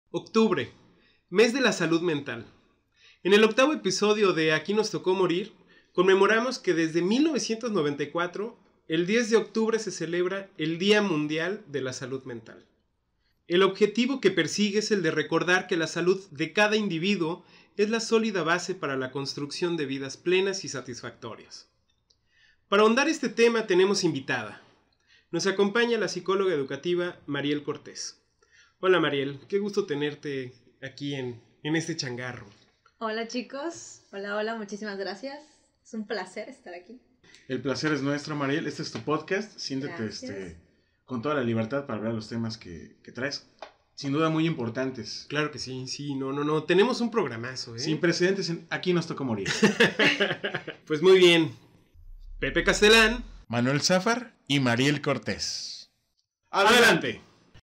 Octubre, mes de la salud mental. En el 8º episodio de Aquí nos tocó morir, conmemoramos que desde 1994, el 10 de octubre se celebra el Día Mundial de la Salud Mental. El objetivo que persigue es el de recordar que la salud de cada individuo es la sólida base para la construcción de vidas plenas y satisfactorias. Para ahondar este tema tenemos invitada. Nos acompaña la psicóloga educativa Mariel Cortés. Hola Mariel, qué gusto tenerte aquí en este changarro. Hola chicos, hola, muchísimas gracias. Es un placer estar aquí. El placer es nuestro, Mariel. Este es tu podcast. Siéntete con toda la libertad para hablar de los temas que traes. Sin duda muy importantes. Claro que sí, no. Tenemos un programazo, ¿eh? Sin precedentes en Aquí nos tocó morir. Pues muy bien. Pepe Castelán, Manuel Zafar y Mariel Cortés. Adelante.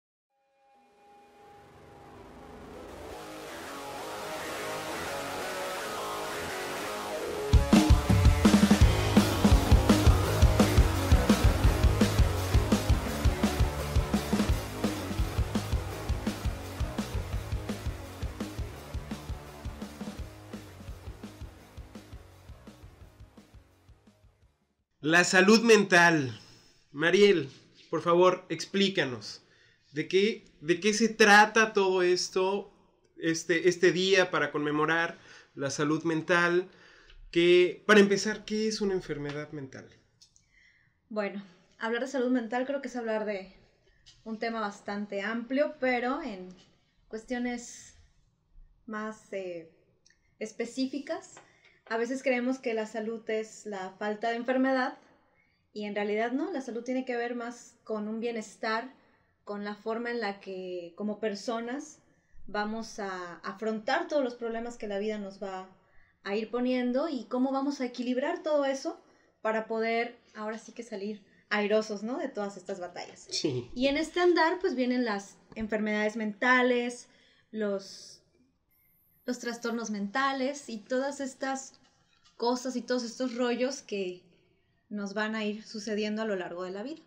La salud mental. Mariel, por favor, explícanos. ¿De qué se trata todo esto? Este día para conmemorar la salud mental. Para empezar, ¿qué es una enfermedad mental? Bueno, hablar de salud mental creo que es hablar de un tema bastante amplio, pero en cuestiones más específicas. A veces creemos que la salud es la falta de enfermedad y en realidad no, la salud tiene que ver más con un bienestar, con la forma en la que como personas vamos a afrontar todos los problemas que la vida nos va a ir poniendo y cómo vamos a equilibrar todo eso para poder ahora sí que salir airosos, ¿no?, de todas estas batallas. Sí. Y en este andar pues vienen las enfermedades mentales, los trastornos mentales y todas estas cosas y todos estos rollos que nos van a ir sucediendo a lo largo de la vida.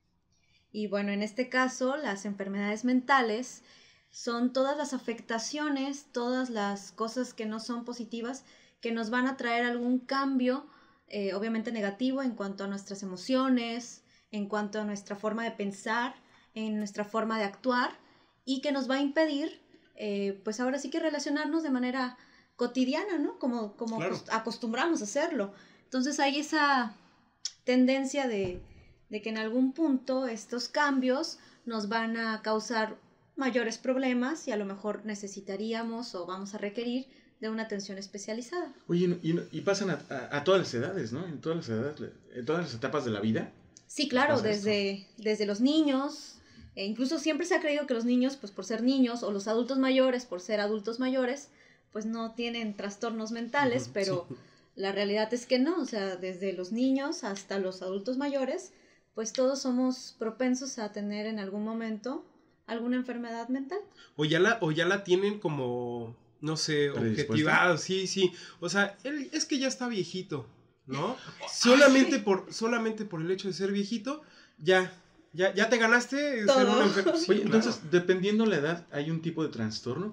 Y bueno, en este caso, las enfermedades mentales son todas las afectaciones, todas las cosas que no son positivas, que nos van a traer algún cambio, obviamente negativo, en cuanto a nuestras emociones, en cuanto a nuestra forma de pensar, en nuestra forma de actuar, y que nos va a impedir, pues ahora sí que relacionarnos de manera cotidiana, ¿no? Como claro, acostumbramos a hacerlo. Entonces hay esa tendencia de que en algún punto estos cambios nos van a causar mayores problemas y a lo mejor necesitaríamos o vamos a requerir de una atención especializada. Oye, y pasan a todas las edades, ¿no? En todas las edades, en todas las etapas de la vida. Sí, claro, desde los niños. Incluso siempre se ha creído que los niños, pues por ser niños, o los adultos mayores, por ser adultos mayores, pues no tienen trastornos mentales, pero sí, la realidad es que no, o sea, desde los niños hasta los adultos mayores, pues todos somos propensos a tener en algún momento alguna enfermedad mental. O ya la tienen como, no sé, objetivado, sí, o sea, él es que ya está viejito, ¿no? Solamente por el hecho de ser viejito, ya te ganaste todo. Ser una enfermedad. Sí, oye, entonces, dependiendo la edad, ¿hay un tipo de trastorno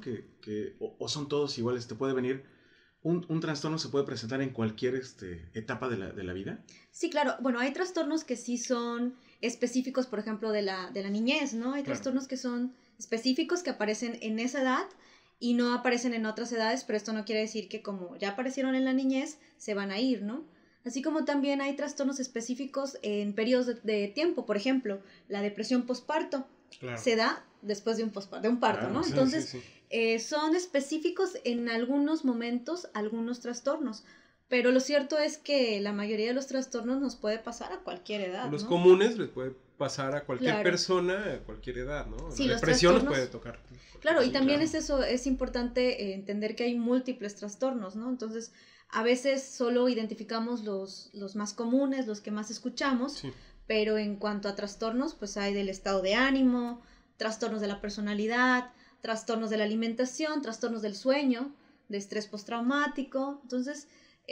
o son todos iguales? ¿Te puede venir un trastorno, se puede presentar en cualquier etapa de la vida? Sí, claro. Bueno, hay trastornos que sí son específicos, por ejemplo, de la niñez, ¿no? Hay trastornos que son específicos, que aparecen en esa edad y no aparecen en otras edades, pero esto no quiere decir que como ya aparecieron en la niñez, se van a ir, ¿no? Así como también hay trastornos específicos en periodos de tiempo. Por ejemplo, la depresión posparto se da después de un parto, ¿no? Sí, entonces, sí. Son específicos en algunos momentos, algunos trastornos. Pero lo cierto es que la mayoría de los trastornos nos puede pasar a cualquier edad, Los ¿no? comunes les puede pasar a cualquier Claro. persona a cualquier edad, ¿no? Sí, la depresión nos puede tocar. Claro, y también claro. es eso, es importante entender que hay múltiples trastornos, ¿no? Entonces, a veces solo identificamos los más comunes, los que más escuchamos, Sí. pero en cuanto a trastornos, pues hay del estado de ánimo, trastornos de la personalidad, trastornos de la alimentación, trastornos del sueño, de estrés postraumático. Entonces,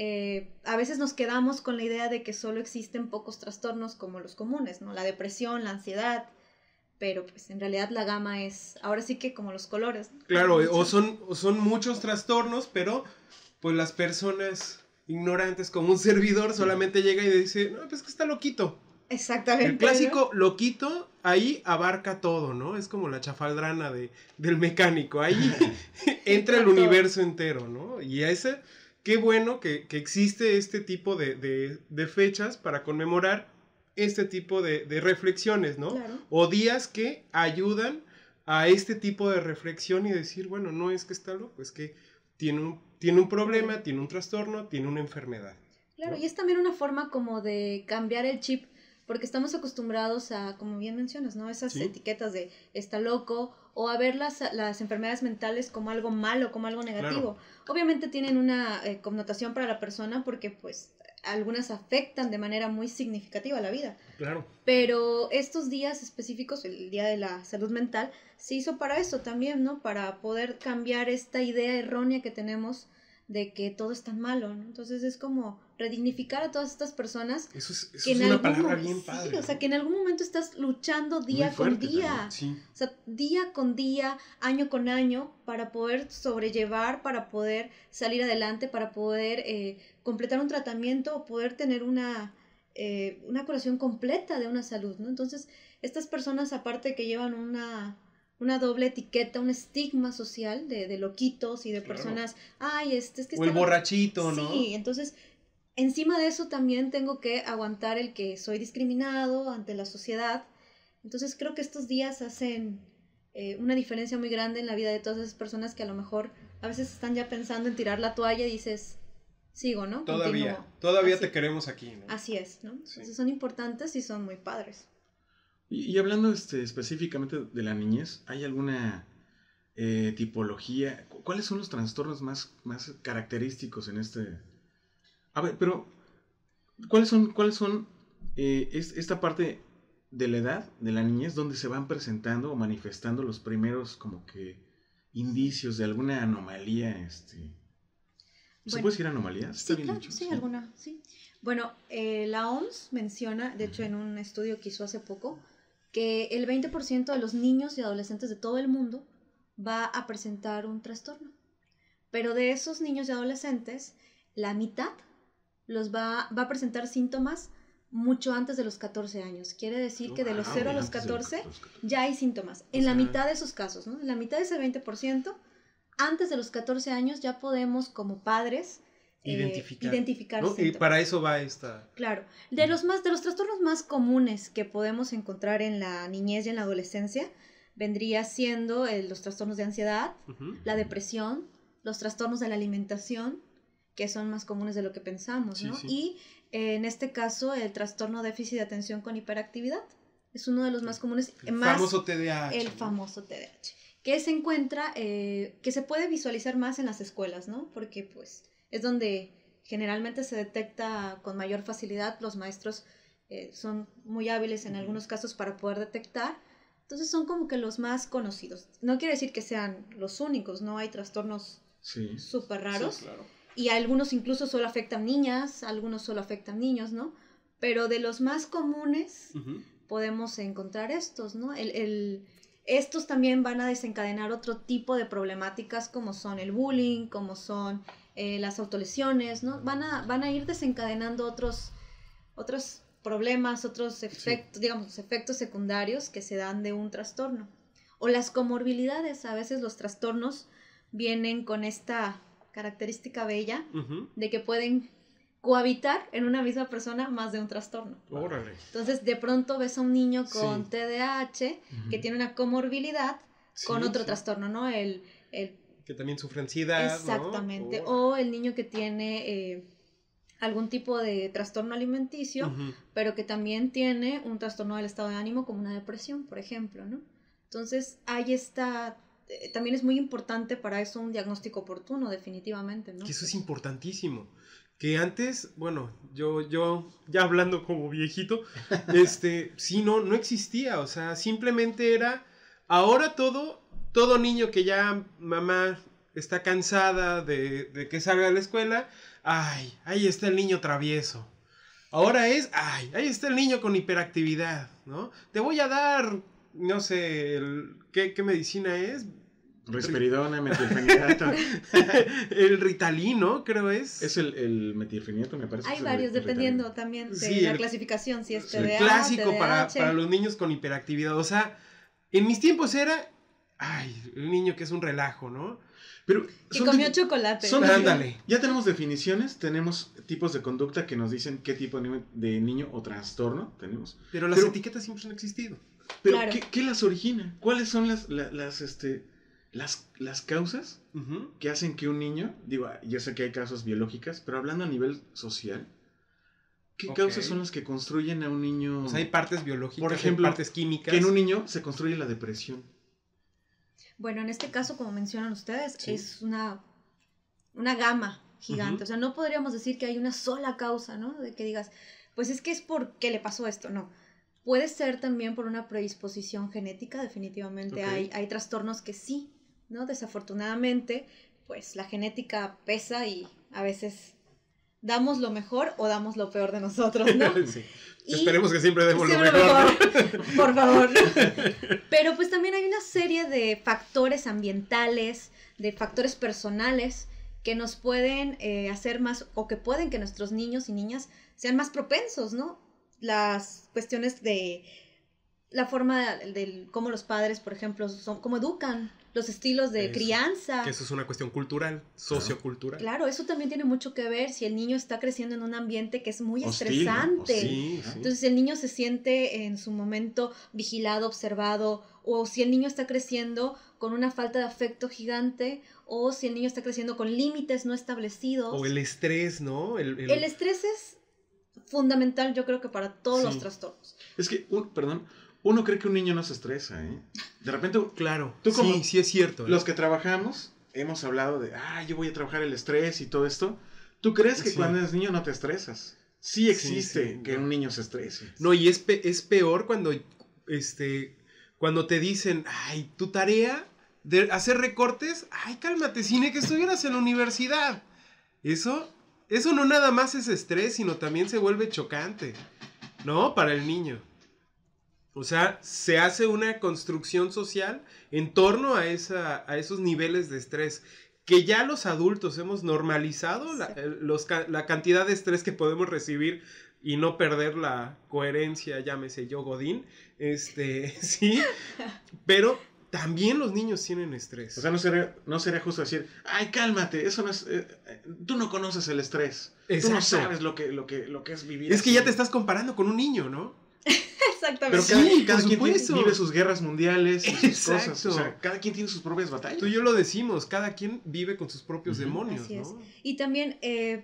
a veces nos quedamos con la idea de que solo existen pocos trastornos como los comunes, ¿no? La depresión, la ansiedad, pero pues en realidad la gama es, ahora sí que como los colores, ¿no? Claro, o son muchos trastornos, pero pues las personas ignorantes como un servidor solamente llega y dice, no, pues que está loquito. Exactamente. El clásico loquito ahí abarca todo, ¿no? Es como la chafaldrana del mecánico. Ahí entra el universo entero, ¿no? Y ese, qué bueno que existe este tipo de fechas para conmemorar este tipo de reflexiones, ¿no? Claro. O días que ayudan a este tipo de reflexión y decir, bueno, no es que está loco, es que tiene un problema, tiene un trastorno, tiene una enfermedad. Claro, ¿no? y es también una forma como de cambiar el chip, porque estamos acostumbrados a, como bien mencionas, ¿no? Esas Sí. etiquetas de está loco, o a ver las enfermedades mentales como algo malo, como algo negativo. Obviamente tienen una connotación para la persona porque pues algunas afectan de manera muy significativa la vida. Claro. Pero estos días específicos, el Día de la Salud Mental, se hizo para eso también, ¿no? Para poder cambiar esta idea errónea que tenemos de que todo es tan malo, ¿no? Entonces es como redignificar a todas estas personas. Eso es que en una algún palabra mo- bien sí, padre. o sea, ¿no? que en algún momento estás luchando día Muy con fuerte día. también. Sí. O sea, día con día, año con año, para poder sobrellevar, para poder salir adelante, para poder completar un tratamiento o poder tener una curación completa de una salud, ¿no? Entonces, estas personas, aparte que llevan una doble etiqueta, un estigma social de loquitos y de Claro. personas, ay, es que O el está loco. borrachito, ¿no? Sí, entonces, encima de eso también tengo que aguantar el que soy discriminado ante la sociedad. Entonces creo que estos días hacen una diferencia muy grande en la vida de todas esas personas que a lo mejor a veces están ya pensando en tirar la toalla y dices, sigo, ¿no? Todavía Continúo. Así- te queremos aquí, ¿no? Así es, ¿no? Sí. Entonces son importantes y son muy padres. Y hablando específicamente de la niñez, ¿hay alguna tipología? ¿Cuáles son los trastornos más característicos en este? A ver, pero ¿cuáles son esta parte de la edad, de la niñez, donde se van presentando o manifestando los primeros como que indicios de alguna anomalía? ¿Se Bueno, puede decir anomalías? ¿Está Sí, bien claro, dicho? sí, alguna, sí. Bueno, la OMS menciona, de hecho en un estudio que hizo hace poco, que el 20% de los niños y adolescentes de todo el mundo va a presentar un trastorno. Pero de esos niños y adolescentes, la mitad va a presentar síntomas mucho antes de los 14 años. Quiere decir que de los 0 a los 14 ya hay síntomas. En la mitad de esos casos, ¿no? En la mitad de ese 20%, antes de los 14 años ya podemos como padres identificar ¿no? Y síntomas. para eso va esta... Claro. De los trastornos más comunes que podemos encontrar en la niñez y en la adolescencia, vendría siendo los trastornos de ansiedad, Ujú. la depresión, los trastornos de la alimentación, que son más comunes de lo que pensamos, Sí, ¿no? sí. Y en este caso, el trastorno déficit de atención con hiperactividad es uno de los más comunes, El más famoso TDAH. el ¿no? famoso TDAH, que se encuentra, que se puede visualizar más en las escuelas, ¿no? Porque pues es donde generalmente se detecta con mayor facilidad. Los maestros son muy hábiles en algunos casos para poder detectar. Entonces son como que los más conocidos. No quiere decir que sean los únicos, ¿no? Hay trastornos Sí. súper raros. Sí, claro. Y algunos incluso solo afectan niñas, algunos solo afectan niños, ¿no? Pero de los más comunes Ujú. podemos encontrar estos, ¿no? Estos también van a desencadenar otro tipo de problemáticas como son el bullying, como son las autolesiones, ¿no? Van a ir desencadenando otros problemas, otros efectos, digamos, efectos secundarios que se dan de un trastorno. O las comorbilidades, a veces los trastornos vienen con esta característica bella Ujú. de que pueden cohabitar en una misma persona más de un trastorno. Órale. Entonces, de pronto ves a un niño con Sí. TDAH que Ujú. tiene una comorbilidad con Sí, otro sí. trastorno, ¿no? Que también sufre ansiedad, Exactamente. ¿no? O el niño que tiene algún tipo de trastorno alimenticio, Ujú. pero que también tiene un trastorno del estado de ánimo como una depresión, por ejemplo, ¿no? Entonces, ahí está, también es muy importante para eso un diagnóstico oportuno, definitivamente, ¿no? Que eso es importantísimo. Que antes, bueno, yo ya hablando como viejito, sí, no existía. O sea, simplemente era, ahora todo niño que ya mamá está cansada de que salga de la escuela, ay, ahí está el niño travieso. Ahora es, ay, ahí está el niño con hiperactividad, ¿no? Te voy a dar no sé, ¿qué medicina es? Risperidona, metilfenidato. El Ritalin, ¿no? Creo es. Es el metilfenidato, me parece. Hay que es varios, el dependiendo Ritalin. también de Sí, la clasificación, si es sí, TDA, El clásico TDAH. para los niños con hiperactividad. O sea, en mis tiempos era, el niño que es un relajo, ¿no? Pero Que comió chocolate. Ándale. Ya tenemos definiciones, tenemos tipos de conducta que nos dicen qué tipo de niño o trastorno tenemos. Pero las etiquetas siempre han existido. Pero Claro. ¿qué las origina? ¿Cuáles son las causas Ujú. que hacen que un niño, digo, yo sé que hay causas biológicas, pero hablando a nivel social, ¿qué Ok. causas son las que construyen a un niño? O sea, hay partes biológicas, Por ejemplo, hay partes químicas. que en un niño se construye la depresión. Bueno, en este caso, como mencionan ustedes, Sí. es una gama gigante. Ujú. O sea, no podríamos decir que hay una sola causa, ¿no? De que digas, pues es que es porque le pasó esto. No. Puede ser también por una predisposición genética, definitivamente. Ok. Hay trastornos que sí, ¿no? Desafortunadamente, pues la genética pesa y a veces damos lo mejor o damos lo peor de nosotros, ¿no? Sí. Y- Esperemos que siempre demos lo Siempre mejor. mejor, por favor. Pero pues también hay una serie de factores ambientales, de factores personales que nos pueden hacer más, o que pueden que nuestros niños y niñas sean más propensos, ¿no? Las cuestiones de la forma de cómo los padres, por ejemplo, cómo educan, los estilos de Eso, crianza. Que eso es una cuestión cultural, sociocultural. Claro, eso también tiene mucho que ver si el niño está creciendo en un ambiente que es muy Hostil, ¿no? estresante. Hostil. Sí, sí. Entonces el niño se siente en su momento vigilado, observado, o si el niño está creciendo con una falta de afecto gigante, o si el niño está creciendo con límites no establecidos. O el estrés, ¿no? El estrés es fundamental, yo creo que para todos Sí. los trastornos. Es que, uno cree que un niño no se estresa, ¿eh? De repente, Claro, Tú como- sí es cierto. ¿eh? los que trabajamos, hemos hablado de, yo voy a trabajar el estrés y todo esto. ¿Tú crees que Sí. cuando eres niño no te estresas? Sí existe sí, que no. un niño se estrese. No, y es peor cuando te dicen, tu tarea de hacer recortes, cálmate, cine, que estuvieras en la universidad. Eso no nada más es estrés, sino también se vuelve chocante, ¿no? Para el niño. O sea, se hace una construcción social en torno a esos niveles de estrés que ya los adultos hemos normalizado, la cantidad de estrés que podemos recibir y no perder la coherencia, llámese yo Godín, sí, pero también los niños tienen estrés. O sea, no sería justo decir, cálmate, eso no es, tú no conoces el estrés. Tú no Exacto. sabes lo que es vivir Es que así". ya te estás comparando con un niño, ¿no? Pero Exactamente. Sí, cada por quien supuesto. vive sus guerras mundiales y sus Exacto. cosas. O sea, cada quien tiene sus propias batallas. Tú y yo lo decimos, cada quien vive con sus propios Ujú. demonios, Así es. ¿no? Y también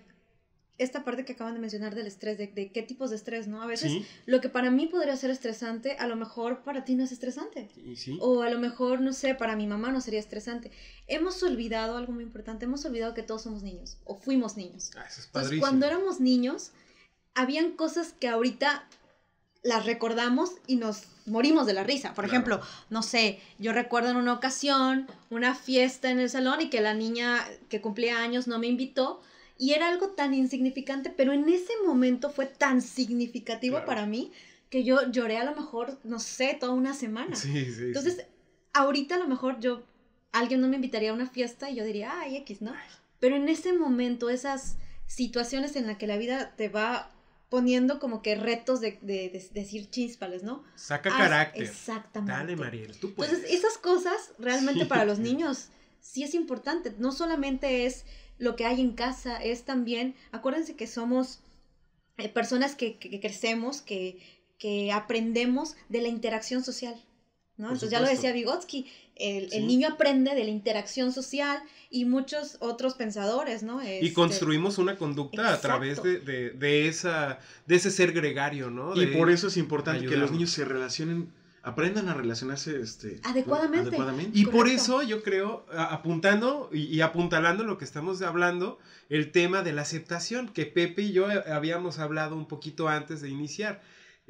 esta parte que acaban de mencionar del estrés, de qué tipos de estrés, ¿no? A veces Sí, lo que para mí podría ser estresante, a lo mejor para ti no es estresante. y sí. O a lo mejor, no sé, para mi mamá no sería estresante. Hemos olvidado algo muy importante, hemos olvidado que todos somos niños, o fuimos niños. Eso es Entonces, padrísimo. cuando éramos niños, habían cosas que ahorita las recordamos y nos morimos de la risa. Por Claro. ejemplo, no sé, yo recuerdo en una ocasión una fiesta en el salón y que la niña que cumplía años no me invitó y era algo tan insignificante, pero en ese momento fue tan significativo Claro. para mí que yo lloré a lo mejor, no sé, toda una semana. Sí, sí. Entonces, ahorita a lo mejor alguien no me invitaría a una fiesta y yo diría, X, ¿no? Pero en ese momento, esas situaciones en las que la vida te va poniendo como que retos de decir chíspales, ¿no? Saca carácter. Exactamente. Dale, Mariel, tú puedes. Entonces, esas cosas realmente Sí. para los niños sí es importante. No solamente es lo que hay en casa, es también, acuérdense que somos personas que crecemos, que aprendemos de la interacción social, ¿no? Por Entonces ya lo supuesto. decía Vygotsky, el Sí. niño aprende de la interacción social y muchos otros pensadores, ¿no? Y construimos una conducta a través Exacto. de ese ser gregario, ¿no? Y De- por eso es importante que los ayudarnos. niños se relacionen, aprendan a relacionarse Adecuadamente. Y por Correcto. eso yo creo, apuntando y apuntalando lo que estamos hablando, el tema de la aceptación, que Pepe y yo habíamos hablado un poquito antes de iniciar.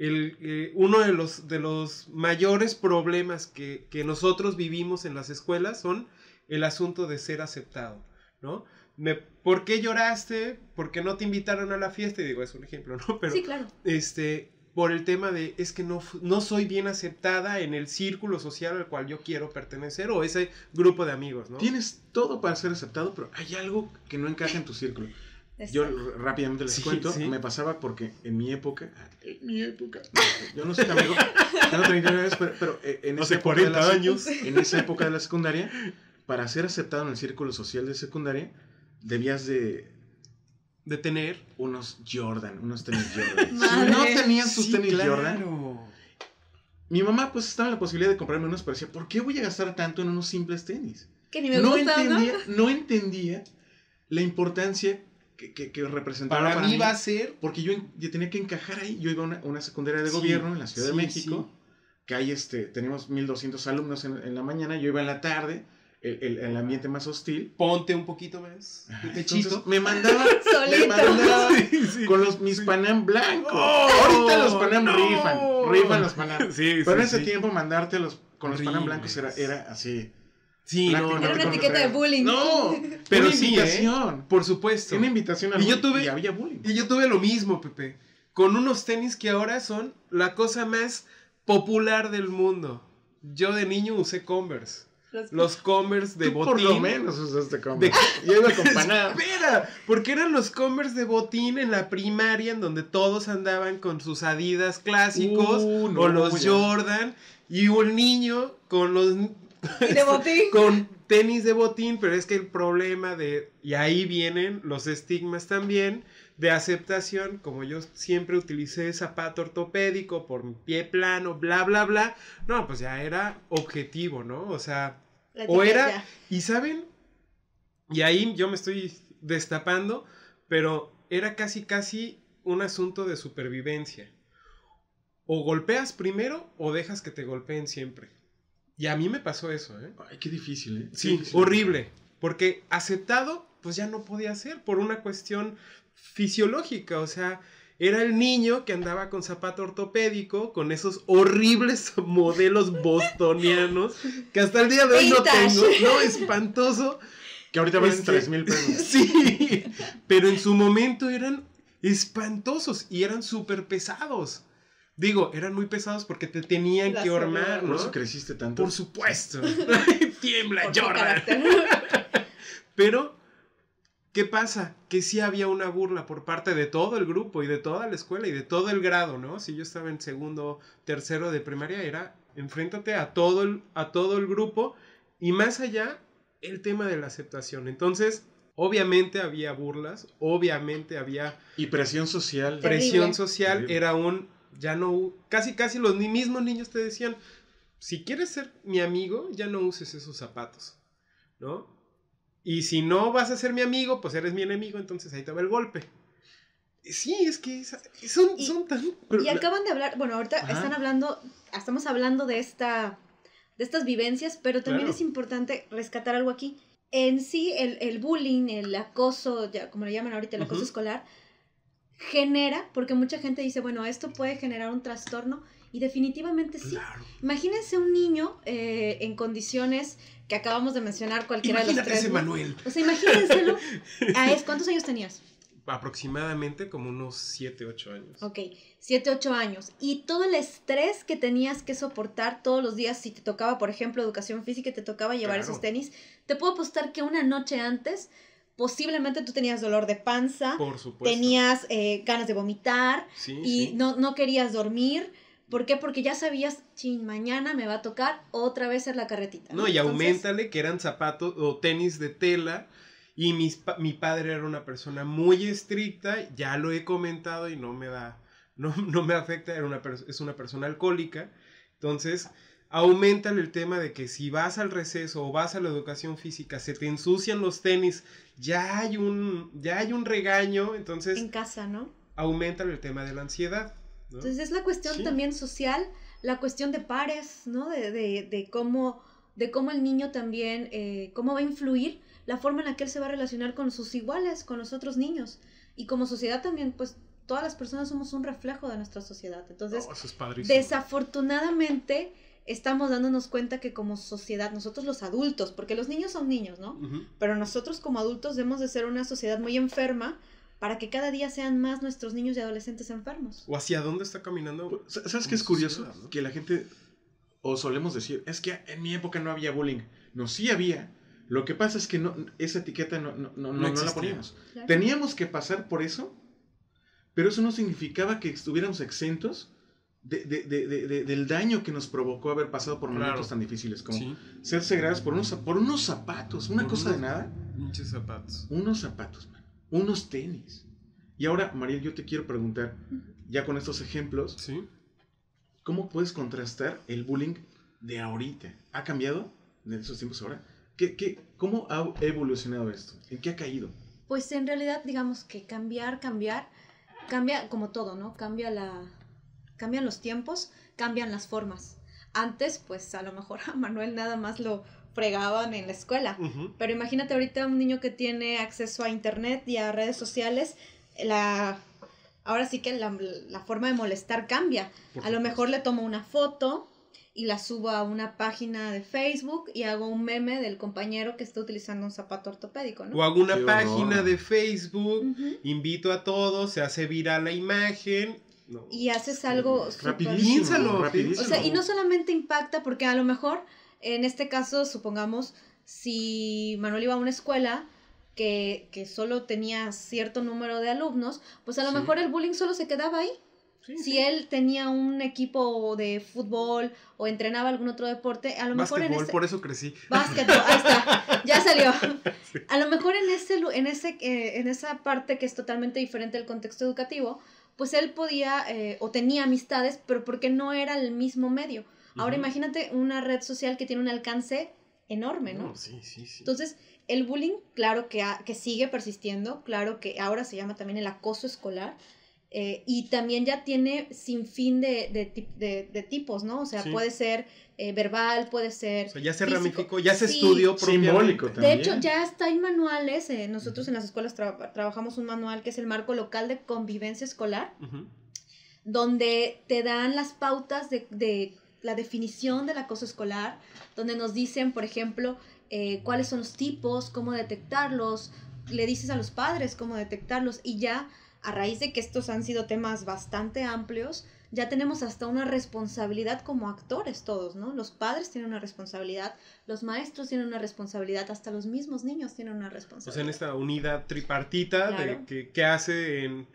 Uno de los mayores problemas que nosotros vivimos en las escuelas son el asunto de ser aceptado, ¿no? ¿Por qué lloraste? ¿Por qué no te invitaron a la fiesta? Y digo, es un ejemplo, ¿no? Pero, Sí, claro. por el tema de es que no soy bien aceptada en el círculo social al cual yo quiero pertenecer o ese grupo de amigos, ¿no? Tienes todo para ser aceptado, pero hay algo que no encaja en tu círculo. Yo rápidamente les cuento, me pasaba porque en mi época, yo no soy tan amigo, tengo 39 años, pero en esa época 40 años. En esa época de la secundaria, para ser aceptado en el círculo social de secundaria, debías de tener unos Jordan, unos tenis Jordan. Madre. Si no tenías tus tenis claro. Jordan, mi mamá pues estaba en la posibilidad de comprarme unos, pero decía, ¿por qué voy a gastar tanto en unos simples tenis? Que ni me gusta, no entendía la importancia que representaba para mí va a ser porque yo tenía que encajar ahí. Yo iba a una secundaria de gobierno en la Ciudad de México, que ahí tenemos 1200 alumnos en la mañana, yo iba en la tarde, el ambiente más hostil. Ponte un poquito más de pechito. Entonces me mandaba Solito. con mis Panam blancos. Oh, ahorita los Panam no. rifan los Panam. Pero en ese sí. tiempo mandarte con los Panam Horribles. blancos era así. Sí, Era una etiqueta de bullying. No, pero una sí, invitación. por supuesto. Una invitación al Y yo bullying, tuve- y había bullying. Y yo tuve lo mismo, Pepe, con unos tenis que ahora son la cosa más popular del mundo. Yo de niño usé Converse. Los Converse de Tú botín. por lo menos usaste Converse. Yo iba con Panam. Espera, porque eran los Converse de botín en la primaria en donde todos andaban con sus Adidas clásicos No, o los ya. Jordan y un niño con los De botín. con tenis de botín, pero es que el problema y ahí vienen los estigmas también de aceptación, como yo siempre utilicé zapato ortopédico por mi pie plano, bla, bla, bla, no, pues ya era objetivo, ¿no? O sea, o era, y ¿saben? Y ahí yo me estoy destapando, pero era casi un asunto de supervivencia. O golpeas primero o dejas que te golpeen siempre. Y a mí me pasó eso, ¿eh? Ay, qué difícil, ¿eh? Sí, difícil. horrible. Porque aceptado, pues ya no podía ser por una cuestión fisiológica. O sea, era el niño que andaba con zapato ortopédico, con esos horribles modelos bostonianos, que hasta el día de hoy no Vintage. tengo. No, espantoso. Que ahorita valen 3,000 pesos. Sí, pero en su momento eran espantosos y eran súper pesados. Digo, eran muy pesados porque te tenían Las que hormar, Por ¿no? eso creciste tanto. Por supuesto. Tiembla, Por tu Jordan. carácter. Pero, ¿qué pasa? Que sí había una burla por parte de todo el grupo y de toda la escuela y de todo el grado, ¿no? Si yo estaba en segundo, tercero de primaria, era enfréntate a todo el grupo y más allá, el tema de la aceptación. Entonces, obviamente había burlas, obviamente había Y presión social. Terrible. presión social, Terrible. era ya no, casi los mismos niños te decían, si quieres ser mi amigo, ya no uses esos zapatos, ¿no? Y si no vas a ser mi amigo, pues eres mi enemigo, entonces ahí te va el golpe. Sí, es que son tan... Pero Y acaban de hablar, bueno, ahorita Ajá. estamos hablando de estas vivencias, pero también Claro. es importante rescatar algo aquí. En sí, el bullying, el acoso, ya como le llaman ahorita, el acoso Ujú. escolar, genera, porque mucha gente dice, bueno, esto puede generar un trastorno, y definitivamente sí. Claro. Imagínense un niño en condiciones que acabamos de mencionar, cualquiera de los Imagínate tres. ese ¿no? Manuel. O sea, imagínenselo. ¿Cuántos años tenías? Aproximadamente como unos 7, 8 años. Ok, 7, 8 años. Y todo el estrés que tenías que soportar todos los días, si te tocaba, por ejemplo, educación física y te tocaba llevar Claro. esos tenis, te puedo apostar que una noche antes, posiblemente tú tenías dolor de panza, Por supuesto. tenías ganas de vomitar Sí, y sí. no querías dormir. ¿Por qué? Porque ya sabías, chin, mañana me va a tocar otra vez ser la carretita. No, y Entonces, auméntale que eran zapatos o tenis de tela. Y mi padre era una persona muy estricta, ya lo he comentado y no me afecta, es una persona alcohólica. Entonces, auméntale el tema de que si vas al receso o vas a la educación física, se te ensucian los tenis, ya hay un regaño, entonces en casa, ¿no? auméntale el tema de la ansiedad, ¿no? Entonces es la cuestión Sí. también social, la cuestión de pares, ¿no? De cómo el niño también, cómo va a influir la forma en la que él se va a relacionar con sus iguales, con los otros niños. Y como sociedad también, pues todas las personas somos un reflejo de nuestra sociedad. Entonces, No, eso es padrísimo. desafortunadamente, estamos dándonos cuenta que como sociedad, nosotros los adultos, porque los niños son niños, ¿no? Ujú. Pero nosotros como adultos debemos de ser una sociedad muy enferma para que cada día sean más nuestros niños y adolescentes enfermos. ¿O hacia dónde está caminando? ¿Sabes qué es curioso? ¿No? Que la gente, o solemos decir, es que en mi época no había bullying. No, sí había. Lo que pasa es que esa etiqueta no la poníamos. Claro. Teníamos que pasar por eso, pero eso no significaba que estuviéramos exentos del daño que nos provocó haber pasado por momentos tan difíciles como ser segregados por unos zapatos, una cosa de nada. Muchos zapatos. Unos zapatos, man. Unos tenis. Y ahora, Mariel, yo te quiero preguntar, ya con estos ejemplos, ¿Sí? ¿cómo puedes contrastar el bullying de ahorita? ¿Ha cambiado en esos tiempos ahora? ¿Cómo ha evolucionado esto? ¿En qué ha caído? Pues en realidad, digamos que cambia como todo, ¿no? Cambian los tiempos, cambian las formas. Antes, pues a lo mejor a Manuel nada más lo fregaban en la escuela. Uh-huh. Pero imagínate ahorita un niño que tiene acceso a internet y a redes sociales, ahora sí que la forma de molestar cambia. A lo mejor le tomo una foto y la subo a una página de Facebook y hago un meme del compañero que está utilizando un zapato ortopédico, ¿no? O hago una Qué página horror. de Facebook, Ujú. invito a todos, se hace viral la imagen. No. Y haces algo súper... Piénsalo, rapidísimo. O sea, y no solamente impacta, porque a lo mejor, en este caso, supongamos, si Manuel iba a una escuela que solo tenía cierto número de alumnos, pues a lo mejor el bullying solo se quedaba ahí. Si él tenía un equipo de fútbol o entrenaba algún otro deporte, a lo mejor Básquetbol, por eso crecí. Básquetbol, ahí está, ya salió. A lo mejor en esa parte que es totalmente diferente del contexto educativo, pues él podía o tenía amistades, pero porque no era el mismo medio. Ahora imagínate una red social que tiene un alcance enorme, ¿no? Sí. Entonces, el bullying, claro que sigue persistiendo, claro que ahora se llama también el acoso escolar, y también ya tiene sin fin de tipos, ¿no? O sea, puede ser verbal, puede ser... O sea, ya se físico. ramificó, ya se Sí. estudió propiamente. Simbólico De también. hecho, ya está hay manuales, nosotros en las escuelas trabajamos un manual que es el Marco Local de Convivencia Escolar, Uh-huh. donde te dan las pautas de la definición del acoso escolar, donde nos dicen, por ejemplo, cuáles son los tipos, cómo detectarlos, le dices a los padres cómo detectarlos, y ya a raíz de que estos han sido temas bastante amplios, ya tenemos hasta una responsabilidad como actores todos, ¿no? Los padres tienen una responsabilidad, los maestros tienen una responsabilidad, hasta los mismos niños tienen una O responsabilidad. sea, en esta unidad tripartita Claro. de que hace en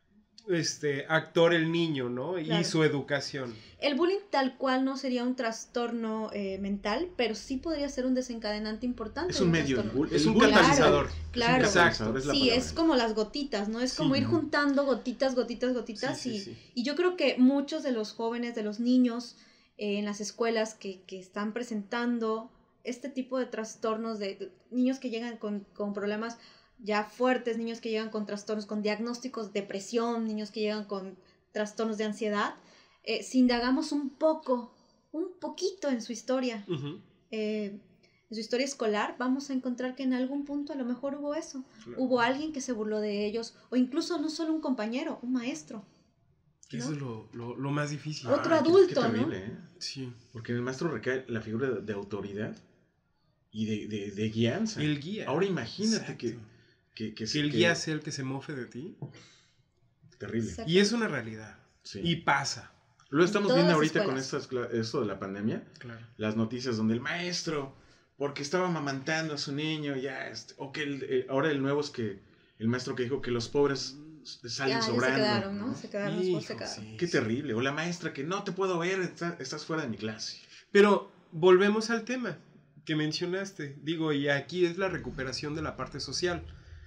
actor el niño, ¿no? Claro. Y su educación. El bullying tal cual no sería un trastorno mental, pero sí podría ser un desencadenante importante. Es de un medio. trastorno. Es un bullying catalizador. Claro. Exacto. Es la Sí, palabra. es como las gotitas, ¿no? Es como ir juntando gotitas. Sí. Y yo creo que muchos de los jóvenes, de los niños en las escuelas que están presentando este tipo de trastornos, de niños que llegan con problemas ya fuertes, niños que llegan con trastornos, con diagnósticos de depresión, niños que llegan con trastornos de ansiedad, si indagamos un poquito en su historia, Uh-huh. en su historia escolar, vamos a encontrar que en algún punto a lo mejor hubo eso. Claro. Hubo alguien que se burló de ellos, o incluso no solo un compañero, un maestro. Que ¿no? eso es lo más difícil. Otro Qué adulto, terrible, ¿no? ¿eh? Sí. Porque en el maestro recae la figura de autoridad y de guianza. El guía. Ahora imagínate Exacto. que Que el guía sea el que se mofe de ti. Terrible. Exacto. Y es una realidad. Sí. Y pasa. Lo estamos todas viendo las ahorita con escuelas. esto de la pandemia. Claro. Las noticias donde el maestro, porque estaba amamantando a su niño, o que ahora el nuevo es que el maestro que dijo que los pobres salen Ya se sobrando. quedaron, ¿no? Se quedaron, los pobres se Hijo, quedaron. sí, Qué sí. terrible. O la maestra que no te puedo ver, estás fuera de mi clase. Pero volvemos al tema que mencionaste. Digo, y aquí es la recuperación de la parte social.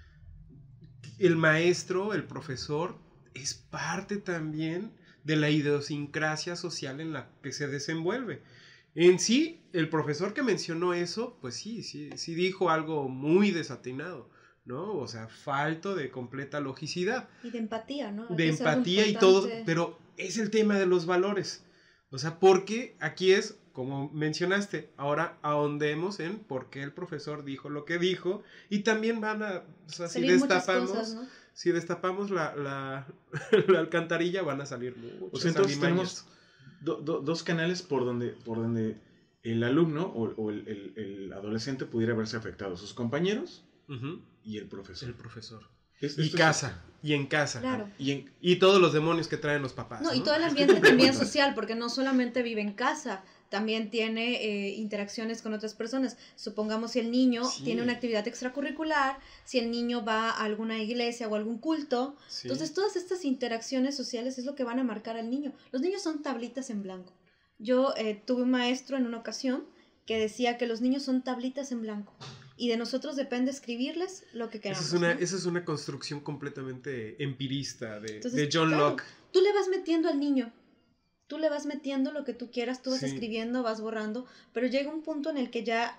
El maestro, el profesor, es parte también de la idiosincrasia social en la que se desenvuelve. En sí, el profesor que mencionó eso, pues sí dijo algo muy desatinado, ¿no? O sea, falto de completa logicidad. Y de empatía, ¿no? De Es algo empatía y todo, importante. pero es el tema de los valores. O sea, porque aquí es, como mencionaste, ahora ahondemos en por qué el profesor dijo lo que dijo y también van a, o sea, si Salir muchas destapamos, cosas, ¿no? si destapamos la alcantarilla van a salir muchos O sea, entonces alimañas. tenemos dos canales por donde el alumno o el adolescente pudiera verse afectado. Sus compañeros Ujú. y el profesor. El profesor. Y casa. Y en casa. Claro. Y todos los demonios que traen los papás. No, y todo el ambiente también social, porque no solamente vive en casa, también tiene interacciones con otras personas. Supongamos si el niño tiene una actividad extracurricular, si el niño va a alguna iglesia o algún culto. Sí. Entonces, todas estas interacciones sociales es lo que van a marcar al niño. Los niños son tablitas en blanco. Yo tuve un maestro en una ocasión que decía que los niños son tablitas en blanco. Y de nosotros depende escribirles lo que queramos. Esa es una construcción completamente empirista de John Locke. Tú le vas metiendo al niño. Tú le vas metiendo lo que tú quieras, tú vas escribiendo, vas borrando, pero llega un punto en el que ya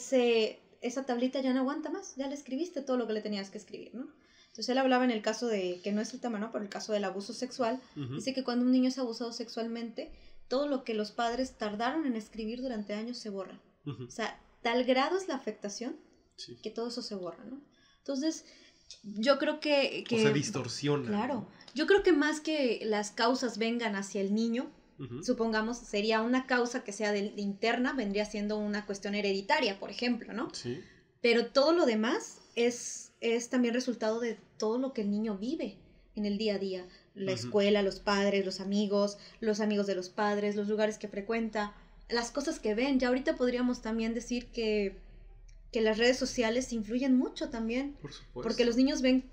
esa tablita ya no aguanta más, ya le escribiste todo lo que le tenías que escribir, ¿no? Entonces él hablaba en el caso de, que no es el tema, ¿no? Pero el caso del abuso sexual, dice que cuando un niño es abusado sexualmente, todo lo que los padres tardaron en escribir durante años se borra. O sea, tal grado es la afectación que todo eso se borra, ¿no? Entonces, yo creo que o se distorsiona. Claro. ¿No? Yo creo que más que las causas vengan hacia el niño, supongamos, sería una causa que sea de interna, vendría siendo una cuestión hereditaria, por ejemplo, ¿no? Sí. Pero todo lo demás es también resultado de todo lo que el niño vive en el día a día. La escuela, los padres, los amigos de los padres, los lugares que frecuenta, las cosas que ven. Ya ahorita podríamos también decir que las redes sociales influyen mucho también. Por supuesto. Porque los niños ven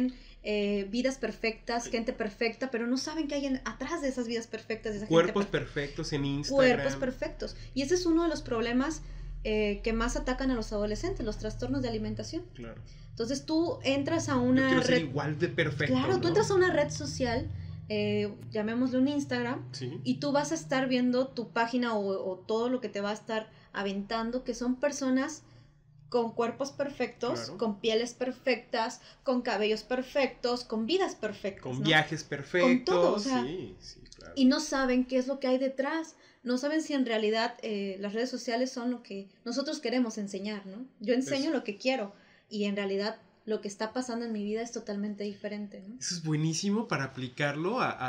vidas perfectas, gente perfecta, pero no saben qué hay atrás de esas vidas perfectas. De esa Cuerpos gente perfectos en Instagram. Cuerpos perfectos. Y ese es uno de los problemas que más atacan a los adolescentes, los trastornos de alimentación. Claro. Entonces tú entras a una Yo quiero ser igual de perfecto. Claro, ¿no? tú entras a una red social, llamémosle un Instagram, y tú vas a estar viendo tu página o todo lo que te va a estar aventando, que son personas con cuerpos perfectos, con pieles perfectas, con cabellos perfectos, con vidas perfectas, con ¿no? viajes perfectos, con todo, o sea, claro. Y no saben qué es lo que hay detrás, no saben si en realidad las redes sociales son lo que nosotros queremos enseñar, ¿no? Yo enseño lo que quiero y en realidad lo que está pasando en mi vida es totalmente diferente, ¿no? Eso es buenísimo para aplicarlo a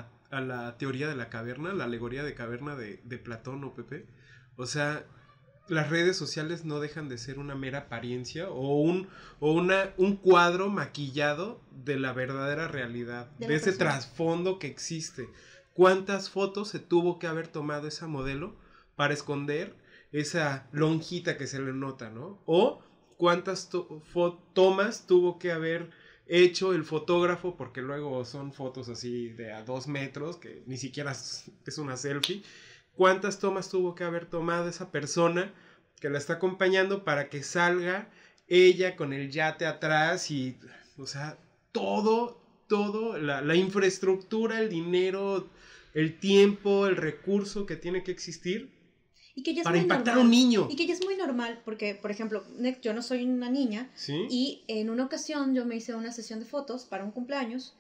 la teoría de la caverna, la alegoría de caverna de Platón, ¿no, Pepe? O sea, las redes sociales no dejan de ser una mera apariencia o un cuadro maquillado de la verdadera realidad, de ese trasfondo que existe. ¿Cuántas fotos se tuvo que haber tomado esa modelo para esconder esa lonjita que se le nota, ¿no? O cuántas tomas tuvo que haber hecho el fotógrafo, porque luego son fotos así de a 2 metros, que ni siquiera es una selfie. ¿Cuántas tomas tuvo que haber tomado esa persona que la está acompañando para que salga ella con el yate atrás? Y, o sea, todo, la infraestructura, el dinero, el tiempo, el recurso que tiene que existir y que ya es para muy impactar normal, a un niño. Y que ya es muy normal, porque, por ejemplo, yo no soy una niña, y en una ocasión yo me hice una sesión de fotos para un cumpleaños,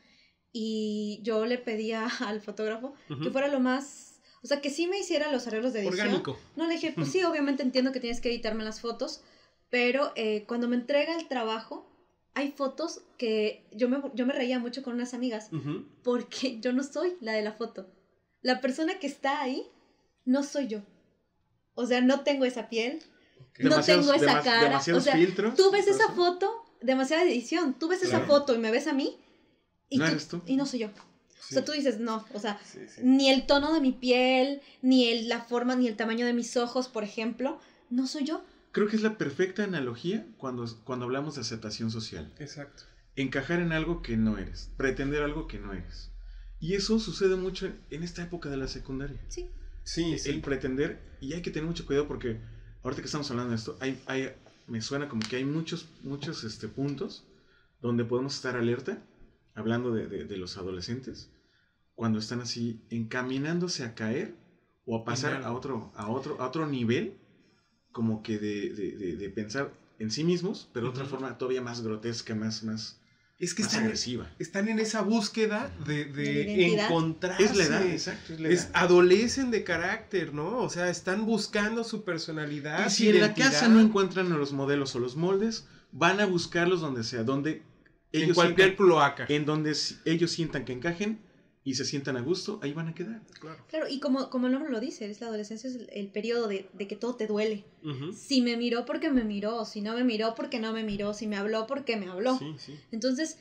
y yo le pedía al fotógrafo que fuera lo más... O sea, que sí me hiciera los arreglos de edición. Orgánico. No, le dije, pues sí, obviamente entiendo que tienes que editarme las fotos, pero cuando me entrega el trabajo, hay fotos que yo me reía mucho con unas amigas, porque yo no soy la de la foto. La persona que está ahí no soy yo. O sea, no tengo esa piel, no tengo esa cara. Demasiados o sea, filtros. Tú ves esa foto, demasiada edición, tú ves esa foto y me ves a mí, y, ¿No eres tú? Y no soy yo. Sí. O sea, tú dices, no, o sea, ni el tono de mi piel, ni la forma, ni el tamaño de mis ojos, por ejemplo, no soy yo. Creo que es la perfecta analogía cuando hablamos de aceptación social. Exacto. Encajar en algo que no eres, pretender algo que no eres. Y eso sucede mucho en esta época de la secundaria. Sí. Sí. El pretender, y hay que tener mucho cuidado porque ahorita que estamos hablando de esto, me suena como que hay muchos puntos donde podemos estar alerta, hablando de los adolescentes, cuando están así encaminándose a caer o a pasar a otro nivel, como que de pensar en sí mismos, pero de otra forma todavía más grotesca, más es que más agresiva. Están en esa búsqueda de encontrarse. Es la edad, exacto, es la edad. Adolecen de carácter, ¿no? O sea, están buscando su personalidad. Y si en la casa no encuentran a los modelos o los moldes, van a buscarlos donde sea, donde ellos en cualquier cloaca. En donde ellos sientan que encajen y se sientan a gusto, ahí van a quedar. Claro, y como el nombre lo dice, es la adolescencia, es el periodo de que todo te duele. Ujú. Si me miró porque me miró, si no me miró porque no me miró, si me habló porque me habló. Sí, sí. Entonces,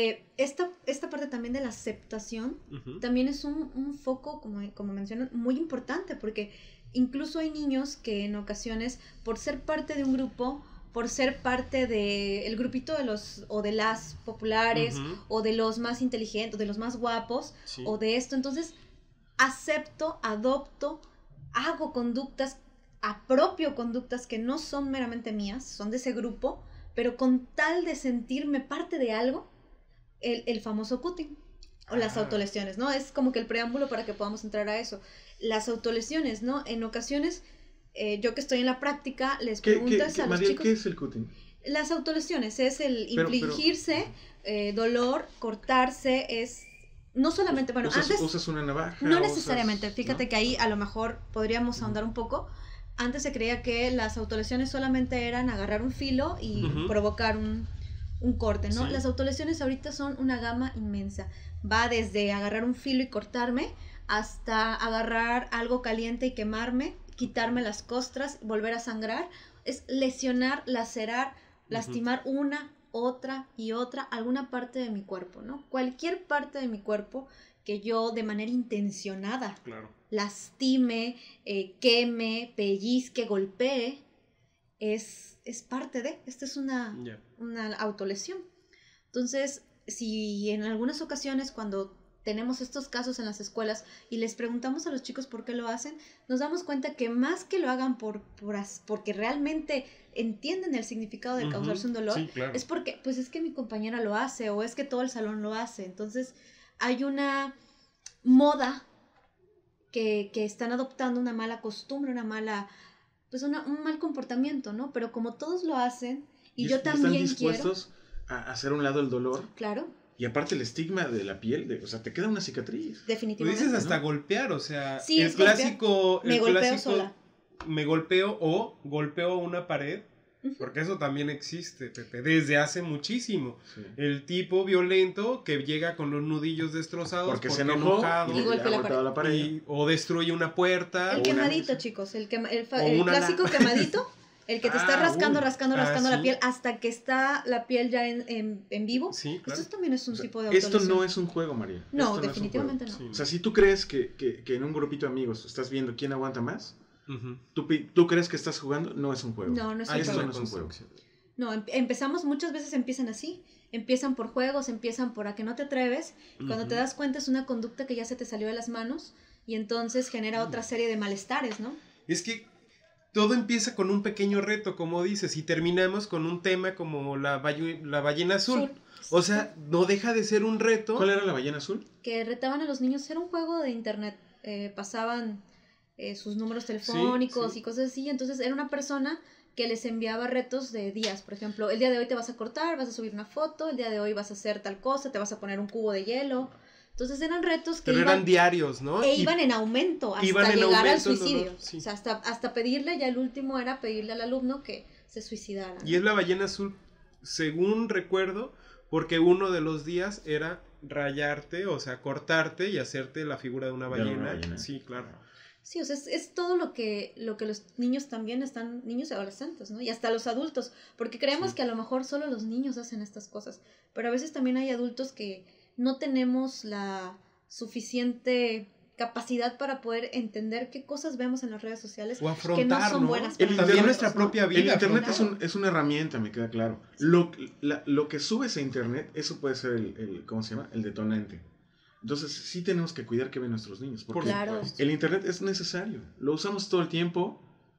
esta parte también de la aceptación Ujú. también es un foco, como mencionan, muy importante, porque incluso hay niños que en ocasiones, por ser parte de un grupo, por ser parte del grupito de los o de las populares, Ujú. o de los más inteligentes, o de los más guapos, Sí. o de esto, entonces acepto, adopto, hago conductas, apropio conductas que no son meramente mías, son de ese grupo, pero con tal de sentirme parte de algo, el famoso cutting o las Ah. autolesiones, ¿no? Es como que el preámbulo para que podamos entrar a eso. Las autolesiones, ¿no? En ocasiones, yo que estoy en la práctica, les preguntas a los Mariel, chicos... ¿qué es el cutting? Las autolesiones es el Pero- infligirse dolor, cortarse, es... No solamente, bueno, antes... ¿Usas una navaja? No usas- necesariamente, fíjate ¿no? que ahí a lo mejor podríamos ahondar un poco. Antes se creía que las autolesiones solamente eran agarrar un filo y Ujú. provocar un corte, ¿no? Sí. Las autolesiones ahorita son una gama inmensa. Va desde agarrar un filo y cortarme hasta agarrar algo caliente y quemarme, quitarme las costras, volver a sangrar. Es lesionar, lacerar, lastimar una, otra y otra, alguna parte de mi cuerpo, ¿no? Cualquier parte de mi cuerpo que yo de manera intencionada Claro. lastime, queme, pellizque, golpee, es parte de, esta es una Ya. autolesión. Entonces, si en algunas ocasiones cuando tenemos estos casos en las escuelas y les preguntamos a los chicos por qué lo hacen, nos damos cuenta que más que lo hagan porque realmente entienden el significado de Ujú. causarse un dolor, Sí, claro. es porque, pues es que mi compañera lo hace o es que todo el salón lo hace. Entonces, hay una moda que están adoptando, una mala costumbre, un mal comportamiento, ¿no? Pero como todos lo hacen y yo están también dispuestos a hacer a un lado el dolor. quiero, claro, Y aparte el estigma de la piel, o sea, te queda una cicatriz. Tú definitivamente. dices hasta ¿no? golpear, o sea, Sí, el es golpear. clásico... Me el golpeo clásico, sola. Me golpeo o golpeo una pared, Ujú. porque eso también existe, Pepe, desde hace muchísimo. Sí. El tipo violento que llega con los nudillos destrozados Porque se enojó enojado, y le golpea ha la golpeado la pared. o destruye una puerta. El o una quemadito, mesa. chicos, el O una clásico quemadito, el que te está rascando uy. rascando la Sí. piel hasta que está la piel ya en vivo. Sí, claro. Esto también es un O sea, tipo de esto autolesión. no es un juego, María. No, Esto es un definitivamente juego. no. Sí. O sea, si tú crees que en un grupito de amigos estás viendo quién aguanta más, Ujú. tú crees que estás jugando, no es un juego. No, no es Ahí un está juego. la no es un juego. construcción. No, empezamos, muchas veces empiezan así. Empiezan por juegos, empiezan por a que no te atreves. Y cuando te Ujú. das cuenta es una conducta que ya se te salió de las manos y entonces genera otra serie de malestares, ¿no? Es que todo empieza con un pequeño reto, como dices, y terminamos con un tema como la ballena azul. O sea, no deja de ser un reto. ¿Cuál era la ballena azul? Que retaban a los niños, era un juego de internet. Pasaban sus números telefónicos sí. y cosas así. Entonces era una persona que les enviaba retos de días. Por ejemplo, el día de hoy te vas a cortar, vas a subir una foto, el día de hoy vas a hacer tal cosa, te vas a poner un cubo de hielo. Entonces eran retos que Pero eran diarios, ¿no? Y iban en aumento hasta iban en llegar al aumento el suicidio. dolor, sí. O sea, hasta pedirle, ya el último era pedirle al alumno que se suicidara, ¿no? Y es la ballena azul, según recuerdo, porque uno de los días era rayarte, o sea, cortarte y hacerte la figura de una De una ballena. ballena. Sí, claro. Sí, o sea, es todo lo que los niños también están, niños y adolescentes, ¿no? Y hasta los adultos, porque creemos Sí. que a lo mejor solo los niños hacen estas cosas, pero a veces también hay adultos que no tenemos la suficiente capacidad para poder entender qué cosas vemos en las redes sociales O que afrontar, no son ¿no? buenas El para También internet- nuestra ¿no? propia El vida. internet claro. es una herramienta, me queda claro. Lo que subes a internet, eso puede ser ¿cómo se llama? El detonante. Entonces sí tenemos que cuidar qué ven nuestros niños. Porque Claro. el internet es necesario. Lo usamos todo el tiempo.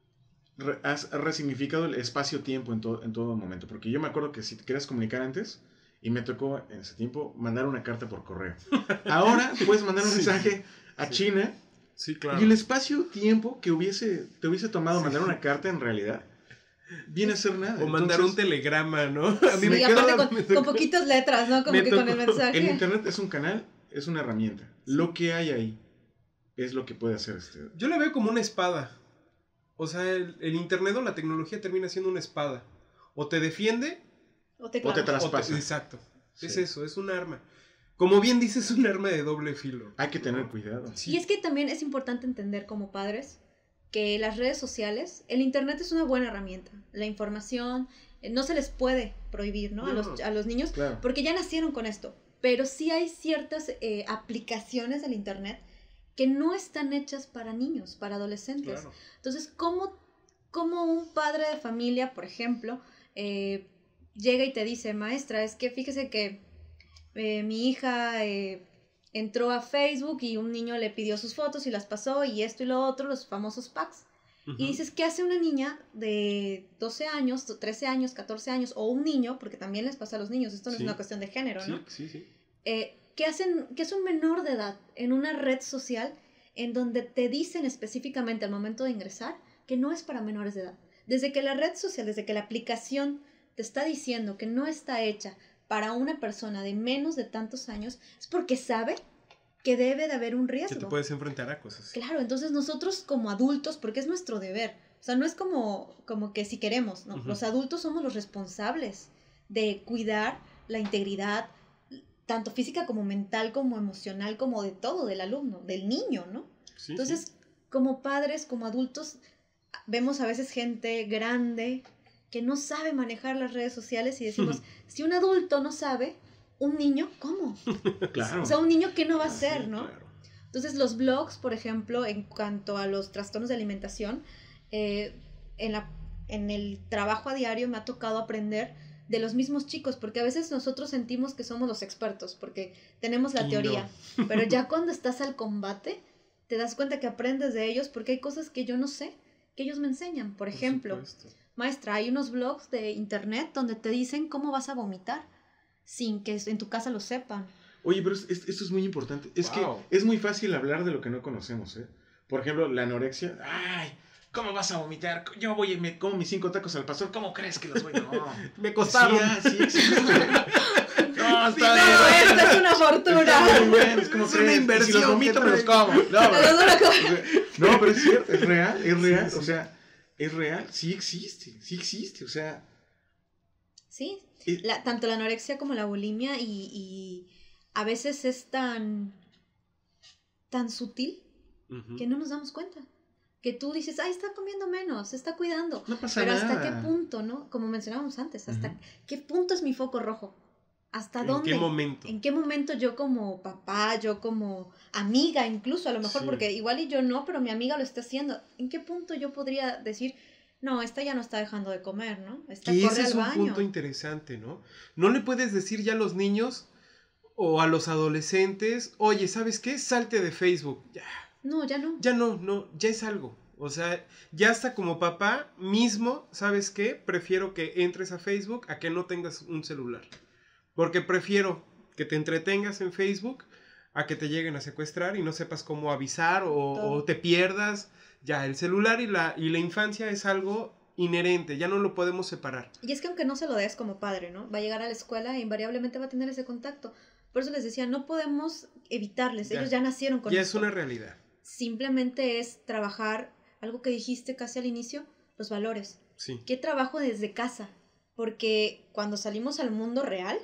Has resignificado el espacio-tiempo en todo momento. Porque yo me acuerdo que si te querías comunicar antes, y me tocó en ese tiempo mandar una carta por correo. Ahora puedes mandar un Sí. mensaje a Sí. China. Sí, claro. Y el espacio-tiempo que te hubiese tomado Sí. mandar una carta en realidad viene a ser nada. O mandar Entonces, un telegrama, ¿no? A mí Sí, me y aparte queda- me con tocó- poquitas letras, ¿no? Como me que con el tocó. mensaje. El internet es un canal, es una herramienta. Lo que hay ahí es lo que puede hacer Yo la veo como una espada. O sea, el internet o la tecnología termina siendo una espada. O te defiende O te O te clavas. traspasa. exacto. Sí. Es eso, es un arma. como bien dices, es un arma de doble filo. Hay que tener cuidado. Sí. Y es que también es importante entender como padres que las redes sociales, el internet es una buena herramienta. La información no se les puede prohibir, ¿no? No. A los niños, Claro. porque ya nacieron con esto. Pero sí hay ciertas aplicaciones del internet que no están hechas para niños, para adolescentes. Claro. Entonces, ¿cómo un padre de familia, por ejemplo, llega y te dice, maestra, es que fíjese que mi hija entró a Facebook y un niño le pidió sus fotos y las pasó y esto y lo otro, los famosos packs? Ujú. Y dices, ¿qué hace una niña de 12 años, 13 años, 14 años, o un niño, porque también les pasa a los niños, esto no Sí. es una cuestión de género, ¿no? Sí. ¿Qué es un menor de edad en una red social en donde te dicen específicamente al momento de ingresar que no es para menores de edad? Desde que la red social, desde que la aplicación te está diciendo que no está hecha para una persona de menos de tantos años, es porque sabe que debe de haber un Que riesgo. te puedes enfrentar a cosas así. Claro, entonces nosotros como adultos, porque es nuestro deber, o sea, no es como que si queremos, ¿no? Ujú. Los adultos somos los responsables de cuidar la integridad, tanto física como mental, como emocional, como de todo, del alumno, del niño, ¿no? Sí, Entonces, como padres, como adultos, vemos a veces gente grande que no sabe manejar las redes sociales y decimos, si un adulto no sabe, un niño, ¿cómo? Claro. O sea, un niño, ¿qué no va a sí, hacer, no? claro. Entonces, los blogs, por ejemplo, en cuanto a los trastornos de alimentación, en el trabajo a diario me ha tocado aprender de los mismos chicos, porque a veces nosotros sentimos que somos los expertos, porque tenemos la Y teoría, pero ya cuando estás al combate, te das cuenta que aprendes de ellos, porque hay cosas que yo no sé, que ellos me enseñan. Por ejemplo, supuesto. maestra, hay unos blogs de internet donde te dicen cómo vas a vomitar, sin que en tu casa lo sepan. Oye, pero esto es muy importante. Es Wow. que es muy fácil hablar de lo que no conocemos, ¿eh? Por ejemplo, la anorexia. ¡Ay! ¿Cómo vas a vomitar? Yo voy y me como mis 5 tacos al pastor. ¿Cómo crees que los voy a...? No. Me costaron. Sí existe. No, Sí, está No, bien. esto es una Está fortuna. muy bien, es como Es una crees. Y si inversión los vomito, que me los trae. como. No, Pero es una cosa- no, pero es cierto, es real. Sí. O sea, es real, sí existe. O sea, Sí, y- tanto la anorexia como la bulimia y a veces es tan sutil Ujú. que no nos damos cuenta. Que tú dices, ay, está comiendo menos, se está cuidando. no pasa Pero nada. hasta qué punto, ¿no? Como mencionábamos antes, hasta Ujú. qué punto es mi foco rojo. ¿Hasta ¿En dónde? qué momento? ¿En qué momento yo como papá, yo como amiga incluso, a lo mejor Sí. porque igual y yo no, pero mi amiga lo está haciendo? ¿En qué punto yo podría decir, no, esta ya no está dejando de comer, ¿no? Esta Que corre ese es al un baño. punto interesante, ¿no? No le puedes decir ya a los niños o a los adolescentes, oye, ¿sabes qué? Salte de Facebook. No, ya no. Ya no, ya es algo. O sea, ya hasta como papá mismo, ¿sabes qué? Prefiero que entres a Facebook a que no tengas un celular. Porque prefiero que te entretengas en Facebook a que te lleguen a secuestrar y no sepas cómo avisar o te pierdas. Ya, el celular y la infancia es algo inherente, ya no lo podemos separar. Y es que aunque no se lo des como padre, ¿no? Va a llegar a la escuela e invariablemente va a tener ese contacto. Por eso les decía, no podemos evitarles, Ya. ellos ya nacieron con Ya esto. es una realidad. Simplemente es trabajar, algo que dijiste casi al inicio, los valores. Sí. ¿Qué trabajo desde casa? Porque cuando salimos al mundo real,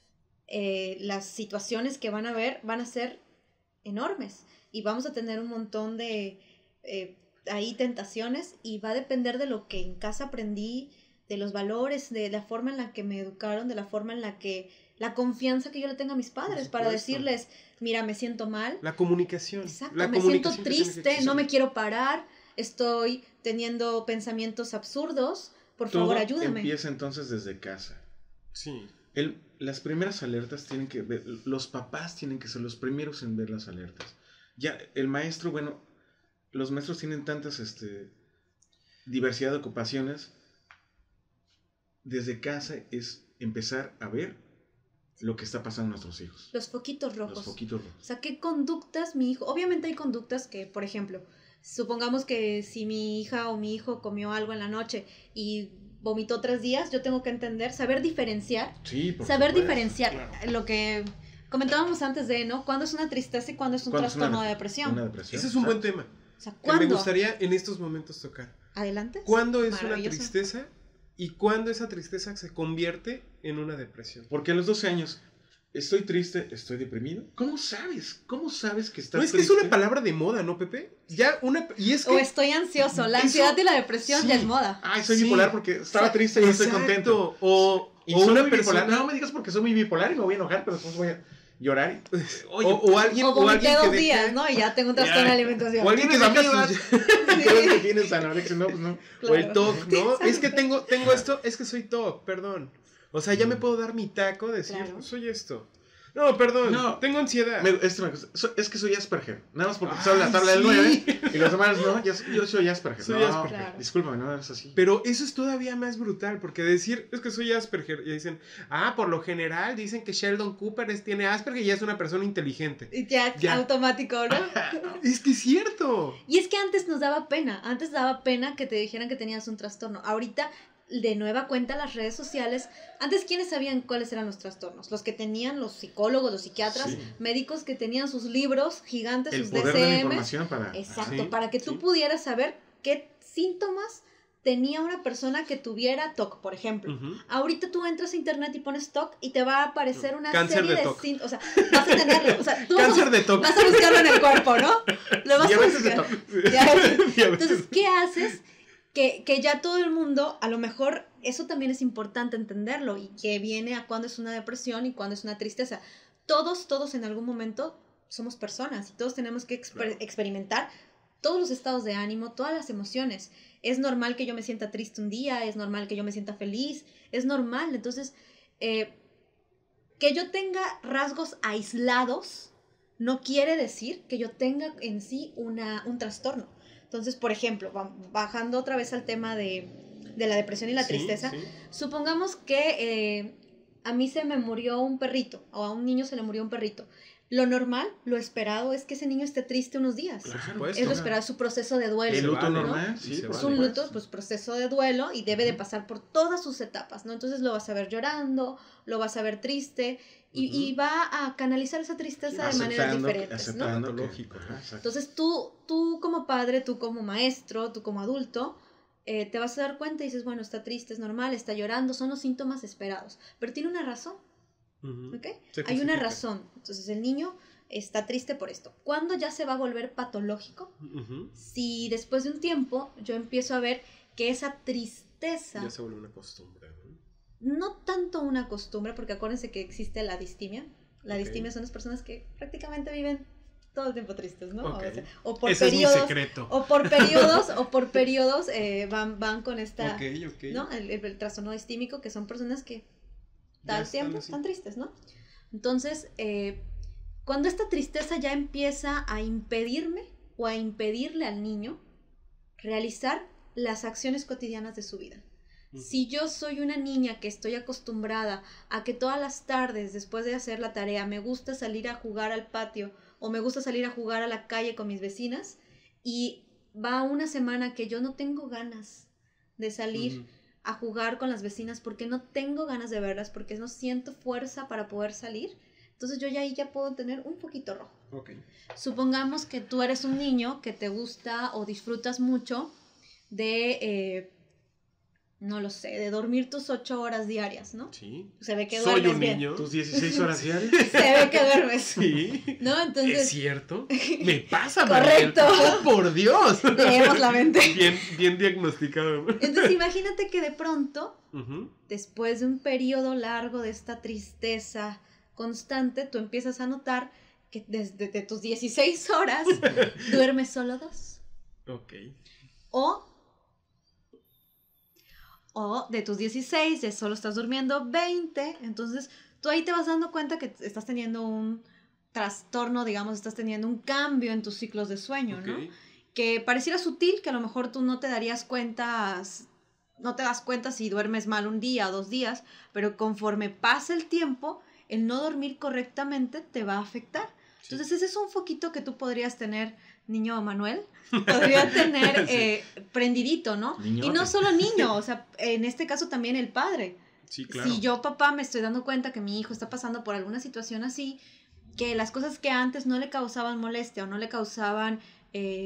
las situaciones que van a ver van a ser enormes y vamos a tener un montón de ahí tentaciones y va a depender de lo que en casa aprendí, de los valores, de la forma en la que me educaron, de la forma en la que la confianza que yo le tengo a mis padres Por para supuesto. decirles, mira, me siento mal. La comunicación. Exacto, La me siento comunicación que tiene que triste, existir. no me quiero parar, estoy teniendo pensamientos absurdos, por Todo favor ayúdame. empieza entonces desde casa. Sí. Las primeras alertas tienen que ver, los papás tienen que ser los primeros en ver las alertas. Ya, el maestro, bueno, los maestros tienen tantas diversidad de ocupaciones. Desde casa es empezar a ver lo que está pasando a nuestros hijos. Los foquitos rojos. Los poquitos O rojos. sea, ¿qué conductas mi hijo? Obviamente hay conductas que, por ejemplo, supongamos que si mi hija o mi hijo comió algo en la noche y vomitó 3 días, yo tengo que entender, saber diferenciar, Sí, por saber supuesto, diferenciar claro. lo que comentábamos antes de, ¿no? ¿Cuándo es una tristeza y cuándo es un ¿Cuándo es trastorno una- de depresión? Una depresión. Ese es un buen Exacto. tema. O sea, Que me ¿cuándo? gustaría en estos momentos tocar. ¿Adelante? ¿Cuándo es una Maravilloso. tristeza y cuándo esa tristeza se convierte en una depresión? Porque a los 12 años Estoy triste, estoy deprimido. ¿Cómo sabes? ¿Cómo sabes que estás No, es que triste? es una palabra de moda, ¿no, Pepe? Y es que... O estoy ansioso. La ansiedad y la depresión ya es moda. Ay, soy Sí. bipolar porque estaba triste y no estoy Exacto. contento. O Y soy una muy bipolar. persona... No me digas porque soy muy bipolar y me voy a enojar, pero después voy a llorar. Oye, O alguien, O vomité alguien que 2 deje- días, ¿no? Y ya tengo un trastorno de alimentación. O alguien que ¿tienes deje amigas? sus- ¿y crees que tienes anorexia? No, pues no. O el Claro. TOC, ¿no? Sí, Es que tengo esto, es que soy TOC, perdón. O sea, ya me puedo dar mi taco, decir, Claro. soy esto. No, perdón, No. tengo ansiedad. Es que soy Asperger. Nada más porque Ay, te la tabla del sí. 9 y los demás no. Yo soy Asperger. Soy no, Asperger. Claro. discúlpame, no es así. Pero eso es todavía más brutal, porque decir, es que soy Asperger, y dicen, por lo general dicen que Sheldon Cooper tiene Asperger y ya es una persona inteligente. Y ya, Ya. automático, ¿no? Es que es cierto. Y es que antes nos daba pena. Antes daba pena que te dijeran que tenías un trastorno. Ahorita, de nueva cuenta, las redes sociales. Antes, ¿quiénes sabían cuáles eran los trastornos? Los que tenían los psicólogos, los psiquiatras, Sí. médicos que tenían sus libros gigantes, El sus poder de la DCM. información para... Exacto, Sí, para que tú sí. pudieras saber qué síntomas tenía una persona que tuviera TOC, por ejemplo. Ujú. Ahorita tú entras a internet y pones TOC y te va a aparecer una Cáncer serie de de TOC. síntomas. O sea, vas a tenerlo. O sea, tú Cáncer de TOC. vas a buscarlo en el cuerpo, ¿no? Lo vas a Diabetes de buscar. TOC. Diabetes. Diabetes. Entonces, ¿qué haces? Que ya todo el mundo, a lo mejor, eso también es importante entenderlo y que viene a cuando es una depresión y cuando es una tristeza. Todos en algún momento somos personas y todos tenemos que experimentar todos los estados de ánimo, todas las emociones. Es normal que yo me sienta triste un día, es normal que yo me sienta feliz, es normal. Entonces, que yo tenga rasgos aislados no quiere decir que yo tenga en sí un trastorno. Entonces, por ejemplo, bajando otra vez al tema de la depresión y la Sí, tristeza, sí. supongamos que a mí se me murió un perrito o a un niño se le murió un perrito. Lo normal, lo esperado es que ese niño esté triste unos días. Por Claro. supuesto. Es lo esperado, su proceso de duelo. El luto vale, ¿no? normal, Y sí. se por Es vale. un supuesto. luto, pues proceso de duelo y debe de pasar por todas sus etapas, ¿no? Entonces lo vas a ver llorando, lo vas a ver triste y va a canalizar esa tristeza de maneras diferentes, ¿no? Aceptando que- Patológico, ¿no? ajá, exacto. Entonces tú como padre, tú como maestro, tú como adulto, te vas a dar cuenta y dices, bueno, está triste, es normal, está llorando, son los síntomas esperados, pero tiene una razón, Ujú. ¿ok? Se Hay una justifica. razón. Entonces el niño está triste por esto. ¿Cuándo ya se va a volver patológico? Ujú. Si después de un tiempo yo empiezo a ver que esa tristeza, Ya se vuelve una costumbre, ¿no? no tanto una costumbre, porque acuérdense que existe la distimia. La Ok. distimia son las personas que prácticamente viven todo el tiempo tristes, ¿no? Ok. O sea, o por Ese es mi periodos, secreto. o por periodos van con esta, Ok, ok. ¿no? El trastorno distímico, que son personas que Ya tal están tiempo así. están tristes, ¿no? Entonces, cuando esta tristeza ya empieza a impedirme o a impedirle al niño realizar las acciones cotidianas de su vida. Ujú. Si yo soy una niña que estoy acostumbrada a que todas las tardes después de hacer la tarea me gusta salir a jugar al patio o me gusta salir a jugar a la calle con mis vecinas y va una semana que yo no tengo ganas de salir Ujú. a jugar con las vecinas porque no tengo ganas de verlas, porque no siento fuerza para poder salir, entonces yo ya ahí ya puedo tener un poquito rojo. Ok. Supongamos que tú eres un niño que te gusta o disfrutas mucho de, no lo sé, de dormir tus 8 horas diarias, ¿no? Sí. Se ve que Soy duermes un bien. niño. Tus 16 horas diarias. Se ve que duermes. Sí. ¿No? ¿Es Entonces, cierto? Me pasa, Correcto. Mariel. ¡Oh, por Dios! leemos la mente. Bien diagnosticado. Entonces, imagínate que de pronto, Ujú. después de un periodo largo de esta tristeza constante, tú empiezas a notar que desde de tus 16 horas duermes solo 2. Ok. O de tus 16 ya solo estás durmiendo 20. Entonces tú ahí te vas dando cuenta que estás teniendo un trastorno, digamos, estás teniendo un cambio en tus ciclos de sueño, ¿no? Ok. Que pareciera sutil, que a lo mejor tú no te darías cuenta, no te das cuenta si duermes mal un día o 2 días, pero conforme pasa el tiempo, el no dormir correctamente te va a afectar. Sí. Entonces ese es un foquito que tú podrías tener, niño Manuel, podría tener prendidito, ¿no? Niñote. Y no solo niño, o sea, en este caso también el padre. Sí, claro. Si yo, papá, me estoy dando cuenta que mi hijo está pasando por alguna situación así, que las cosas que antes no le causaban molestia o no le causaban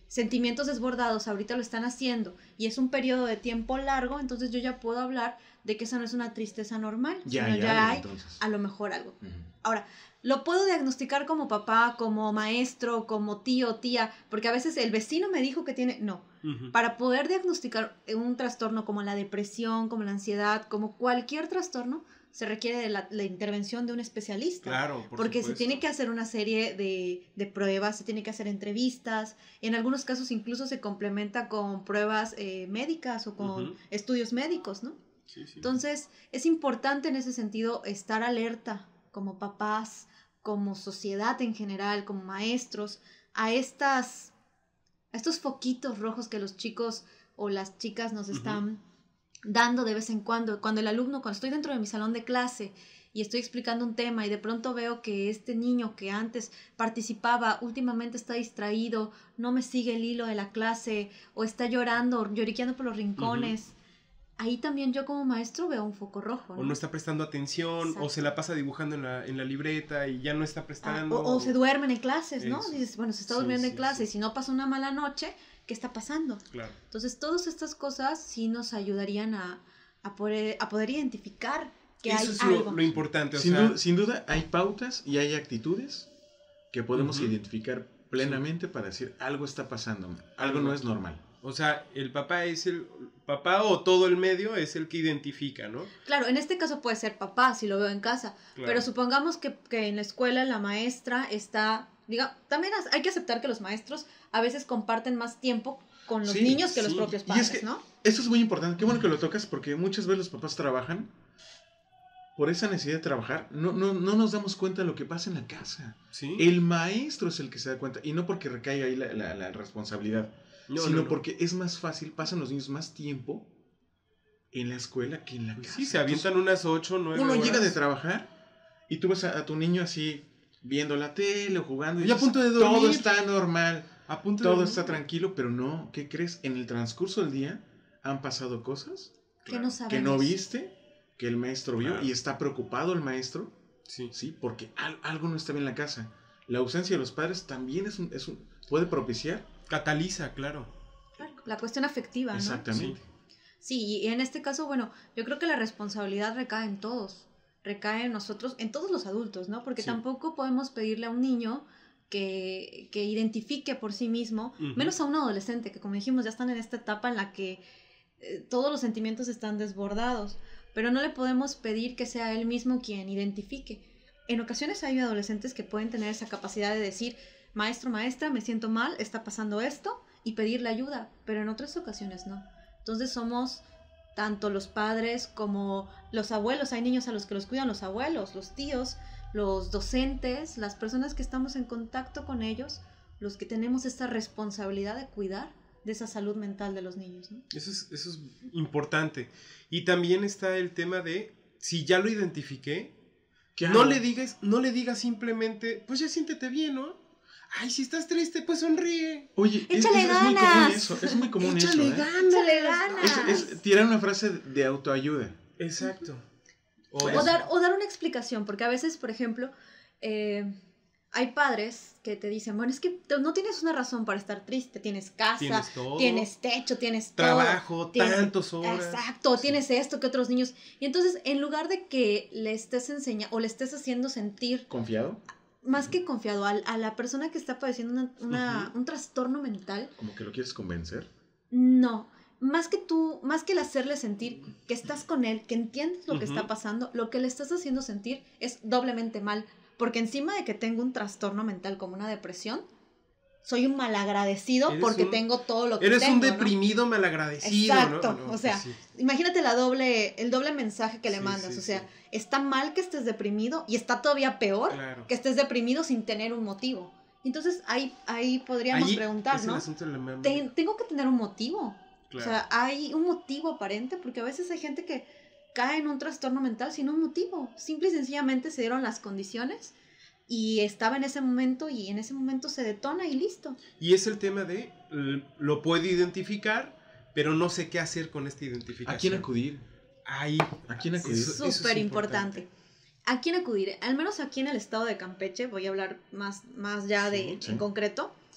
sentimientos desbordados ahorita lo están haciendo y es un periodo de tiempo largo, entonces yo ya puedo hablar de que esa no es una tristeza normal, sino ya hay entonces. a lo mejor algo. Ujú. Ahora, lo puedo diagnosticar como papá, como maestro, como tío, tía, porque a veces el vecino me dijo que tiene... No, para poder diagnosticar un trastorno como la depresión, como la ansiedad, como cualquier trastorno, se requiere de la intervención de un especialista. Claro, porque se tiene que hacer una serie de pruebas, se tiene que hacer entrevistas, en algunos casos incluso se complementa con pruebas médicas o con estudios médicos, ¿no? Sí, sí. Entonces, es importante en ese sentido estar alerta como papás, como sociedad en general, como maestros, a estos foquitos rojos que los chicos o las chicas nos están dando de vez en cuando. Cuando estoy dentro de mi salón de clase y estoy explicando un tema y de pronto veo que este niño que antes participaba, últimamente está distraído, no me sigue el hilo de la clase o está llorando, lloriqueando por los rincones. Ahí también yo como maestro veo un foco rojo, ¿no? O no está prestando atención, Exacto. o se la pasa dibujando en la libreta y ya no está prestando. O se duermen en clases, ¿no? Eso. Dices, bueno, se está Sí, durmiendo sí, en clase sí. y si no pasa una mala noche, ¿qué está pasando? Claro. Entonces, todas estas cosas sí nos ayudarían a poder identificar que Eso hay es algo. lo importante. O Sin, sea, sin duda hay pautas y hay actitudes que podemos Ujú. identificar plenamente para decir algo está pasando, algo no es normal. o sea, el papá o todo el medio es el que identifica, ¿no? Claro, en este caso puede ser papá, si lo veo en casa, Claro. pero supongamos que en la escuela la maestra está, también hay que aceptar que los maestros a veces comparten más tiempo con los Sí, niños que los sí. propios Y padres, es que ¿no? esto es muy importante, qué bueno que lo tocas porque muchas veces los papás trabajan por esa necesidad de trabajar, no nos damos cuenta de lo que pasa en la casa. Sí. El maestro es el que se da cuenta y no porque recaiga ahí la responsabilidad, No, sino no. porque es más fácil, pasan los niños más tiempo en la escuela que en la casa. Sí, se avientan unas 8, 9 Uno horas. llega de trabajar y tú ves a tu niño así viendo la tele o jugando y Y a dices, punto de dormir. todo está normal, A punto todo de... está tranquilo, pero no, ¿qué crees? En el transcurso del día han pasado cosas Que no sabemos. que no viste, que el maestro vio Claro. y está preocupado el maestro, Sí. ¿sí? Porque algo no está bien en la casa. La ausencia de los padres también puede propiciar. Cataliza, claro. Claro, la cuestión afectiva, ¿no? Exactamente. Sí, y en este caso, bueno, yo creo que la responsabilidad recae en todos, recae en nosotros, en todos los adultos, ¿no? Porque Sí. tampoco podemos pedirle a un niño que identifique por sí mismo, menos a un adolescente, que como dijimos, ya están en esta etapa en la que todos los sentimientos están desbordados, pero no le podemos pedir que sea él mismo quien identifique. En ocasiones hay adolescentes que pueden tener esa capacidad de decir, maestro, maestra, me siento mal, está pasando esto, y pedirle ayuda, pero en otras ocasiones no. Entonces somos tanto los padres como los abuelos, hay niños a los que los cuidan los abuelos, los tíos, los docentes, las personas que estamos en contacto con ellos, los que tenemos esta responsabilidad de cuidar de esa salud mental de los niños, ¿no? Eso es importante. Y también está el tema de, si ya lo identifiqué, ¿Qué no hago? le digas simplemente, pues ya siéntete bien, ¿no? Ay, si estás triste, pues sonríe. Oye, ¡Échale es muy común ganas! eso, es muy común Échale eso. ganas. ¡Échale ganas! Es tirar una frase de autoayuda. Exacto. O dar una explicación, porque a veces, por ejemplo, hay padres que te dicen, bueno, es que no tienes una razón para estar triste, tienes casa, Tienes todo. tienes techo, tienes Trabajo, todo, tienes- tantas horas. Exacto, Sí. tienes esto que otros niños. Y entonces, en lugar de que le estés enseñando o le estés haciendo sentir ¿Confiado? más que confiado a la persona que está padeciendo un trastorno mental, Como que lo quieres convencer. no, más que el hacerle sentir que estás con él, que entiendes lo que Ujú. está pasando, lo que le estás haciendo sentir es doblemente mal, porque encima de que tengo un trastorno mental como una depresión, soy un malagradecido Eres porque un- tengo todo lo que Eres tengo, un ¿no? deprimido malagradecido, Exacto, ¿no? o sea, pues sí. Imagínate el doble mensaje que le Sí, mandas, sí, o sea, sí. está mal que estés deprimido y está todavía peor Claro. que estés deprimido sin tener un motivo. Entonces ahí podríamos Ahí preguntar, es ¿no? el asunto de la mamá. Tengo que tener un motivo. Claro. O sea, hay un motivo aparente, porque a veces hay gente que cae en un trastorno mental sin un motivo. Simple y sencillamente se dieron las condiciones y estaba en ese momento y en ese momento se detona y listo. Y es el tema de, lo puedo identificar, pero no sé qué hacer con esta identificación. ¿A quién acudir? Ahí. ¿A quién acudir? Eso es Súper importante. ¿A quién acudir? Al menos aquí en el estado de Campeche, voy a hablar más ya Sí, sí. en concreto,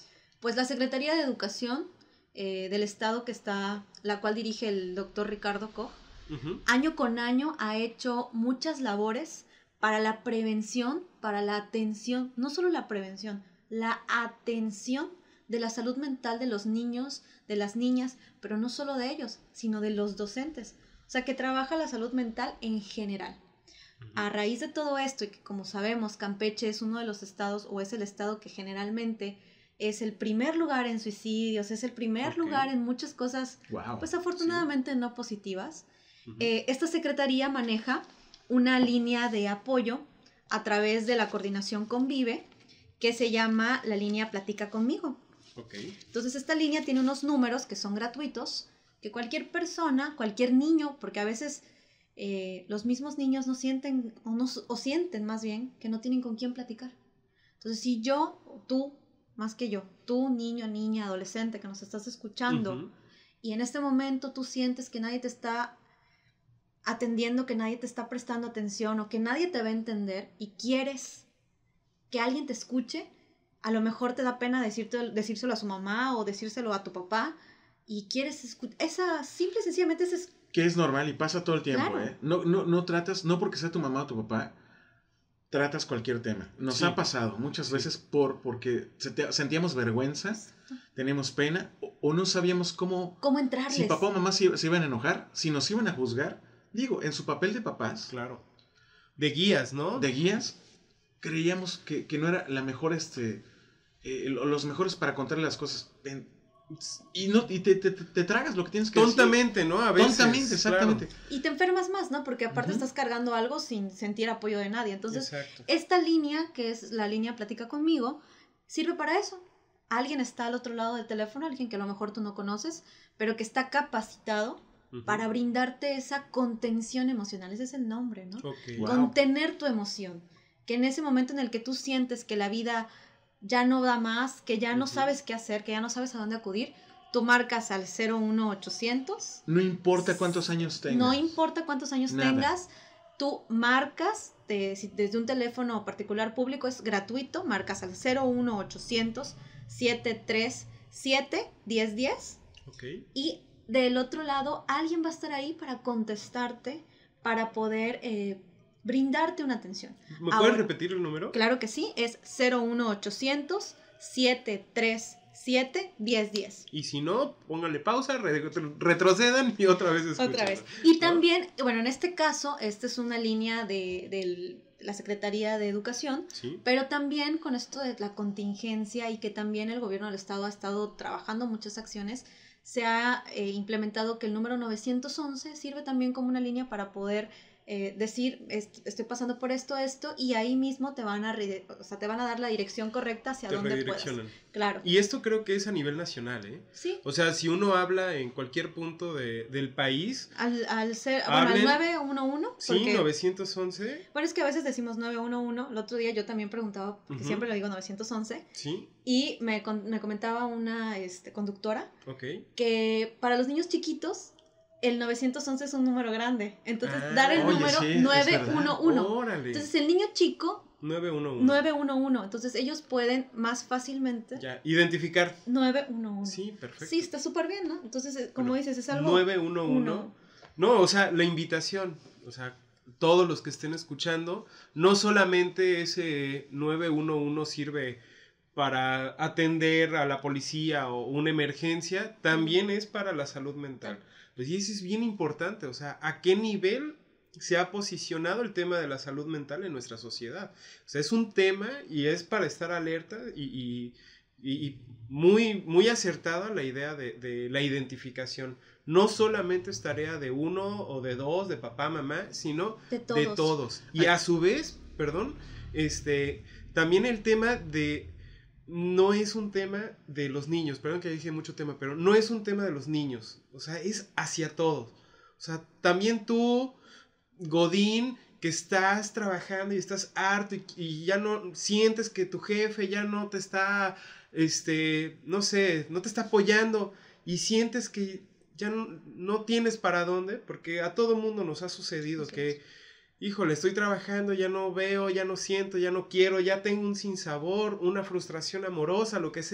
Pues la Secretaría de Educación del Estado, la cual dirige el doctor Ricardo Koch, año con año ha hecho muchas labores para la prevención, para la atención, no solo la prevención, la atención de la salud mental de los niños, de las niñas, pero no solo de ellos, sino de los docentes. O sea, que trabaja la salud mental en general. A raíz de todo esto, y que como sabemos, Campeche es uno de los estados, o es el estado que generalmente es el primer lugar en suicidios, es el primer lugar en muchas cosas, pues afortunadamente no positivas. Esta secretaría maneja una línea de apoyo a través de la coordinación Convive, que se llama la línea Platica Conmigo. Entonces esta línea tiene unos números que son gratuitos, que cualquier persona, cualquier niño, porque a veces los mismos niños no sienten, o sienten más bien, que no tienen con quién platicar. Entonces si yo, tú, más que yo, tú, niño, niña, adolescente que nos estás escuchando, y en este momento tú sientes que nadie te está atendiendo, que nadie te está prestando atención, o que nadie te va a entender, y quieres que alguien te escuche, a lo mejor te da pena decírselo a su mamá o decírselo a tu papá, y quieres escuchar, esa simple y sencillamente es que es normal y pasa todo el tiempo, claro. No tratas, no porque sea tu mamá o tu papá, tratas cualquier tema. Nos ha pasado muchas veces porque sentíamos vergüenza, teníamos pena, o no sabíamos cómo entrarles. Si papá o mamá se iban a enojar, si nos iban a juzgar, digo, en su papel de papás. Claro. De guías, ¿no? De guías, creíamos que no era la mejor, los mejores para contarle las cosas. Y te tragas lo que tienes que tontamente, decir. ¿No? A veces. Tontamente, exactamente. Claro. Y te enfermas más, ¿no? Porque aparte estás cargando algo sin sentir apoyo de nadie. Entonces, esta línea, que es la línea Platica Conmigo, sirve para eso. Alguien está al otro lado del teléfono, alguien que a lo mejor tú no conoces, pero que está capacitado para brindarte esa contención emocional. Ese es el nombre, ¿no? Contener tu emoción. Que en ese momento en el que tú sientes que la vida ya no da más, que ya no sabes qué hacer, que ya no sabes a dónde acudir, tú marcas al 01800. No importa cuántos años tengas. No importa cuántos años tengas, tú marcas desde un teléfono particular público, es gratuito, marcas al 01800 737 1010. Y del otro lado, alguien va a estar ahí para contestarte, para poder brindarte una atención. ¿Me puedes repetir el número? Claro que sí, es 01800 737 1010. Y si no, pónganle pausa, retrocedan y otra vez escuchen. Otra vez. Y también, bueno, en este caso, esta es una línea de la Secretaría de Educación, pero también con esto de la contingencia y que también el gobierno del estado ha estado trabajando muchas acciones, se ha implementado que el número 911 sirve también como una línea para poder decir, estoy pasando por esto, y ahí mismo te van a dar la dirección correcta hacia donde puedas. Claro. Y esto creo que es a nivel nacional, ¿eh? Sí. O sea, si uno habla en cualquier punto del país... al 911. Sí, 911. Bueno, es que a veces decimos 911. El otro día yo también preguntaba, porque siempre le digo 911. Sí. Y me comentaba una conductora que para los niños chiquitos el 911 es un número grande. Entonces, dar el número 911. Entonces, el niño chico... 911. Entonces, ellos pueden más fácilmente... identificar. 911. Sí, perfecto. Sí, está súper bien, ¿no? Entonces, como dices, es algo... 911. No, o sea, la invitación. O sea, todos los que estén escuchando, no solamente ese 911 sirve para atender a la policía o una emergencia, también es para la salud mental. Pues y eso es bien importante, o sea, ¿a qué nivel se ha posicionado el tema de la salud mental en nuestra sociedad? O sea, es un tema y es para estar alerta y muy, muy acertada la idea de la identificación. No solamente es tarea de uno o de dos, de papá, mamá, sino de todos. Y a su vez, también el tema de... No es un tema de los niños, perdón que dije mucho tema, pero no es un tema de los niños, o sea, es hacia todos. O sea, también tú, Godín, que estás trabajando y estás harto y ya no sientes que tu jefe ya no te está, no sé, no te está apoyando y sientes que ya no tienes para dónde, porque a todo mundo nos ha sucedido que... Híjole, estoy trabajando, ya no veo, ya no siento, ya no quiero, ya tengo un sinsabor, una frustración amorosa, lo que sea.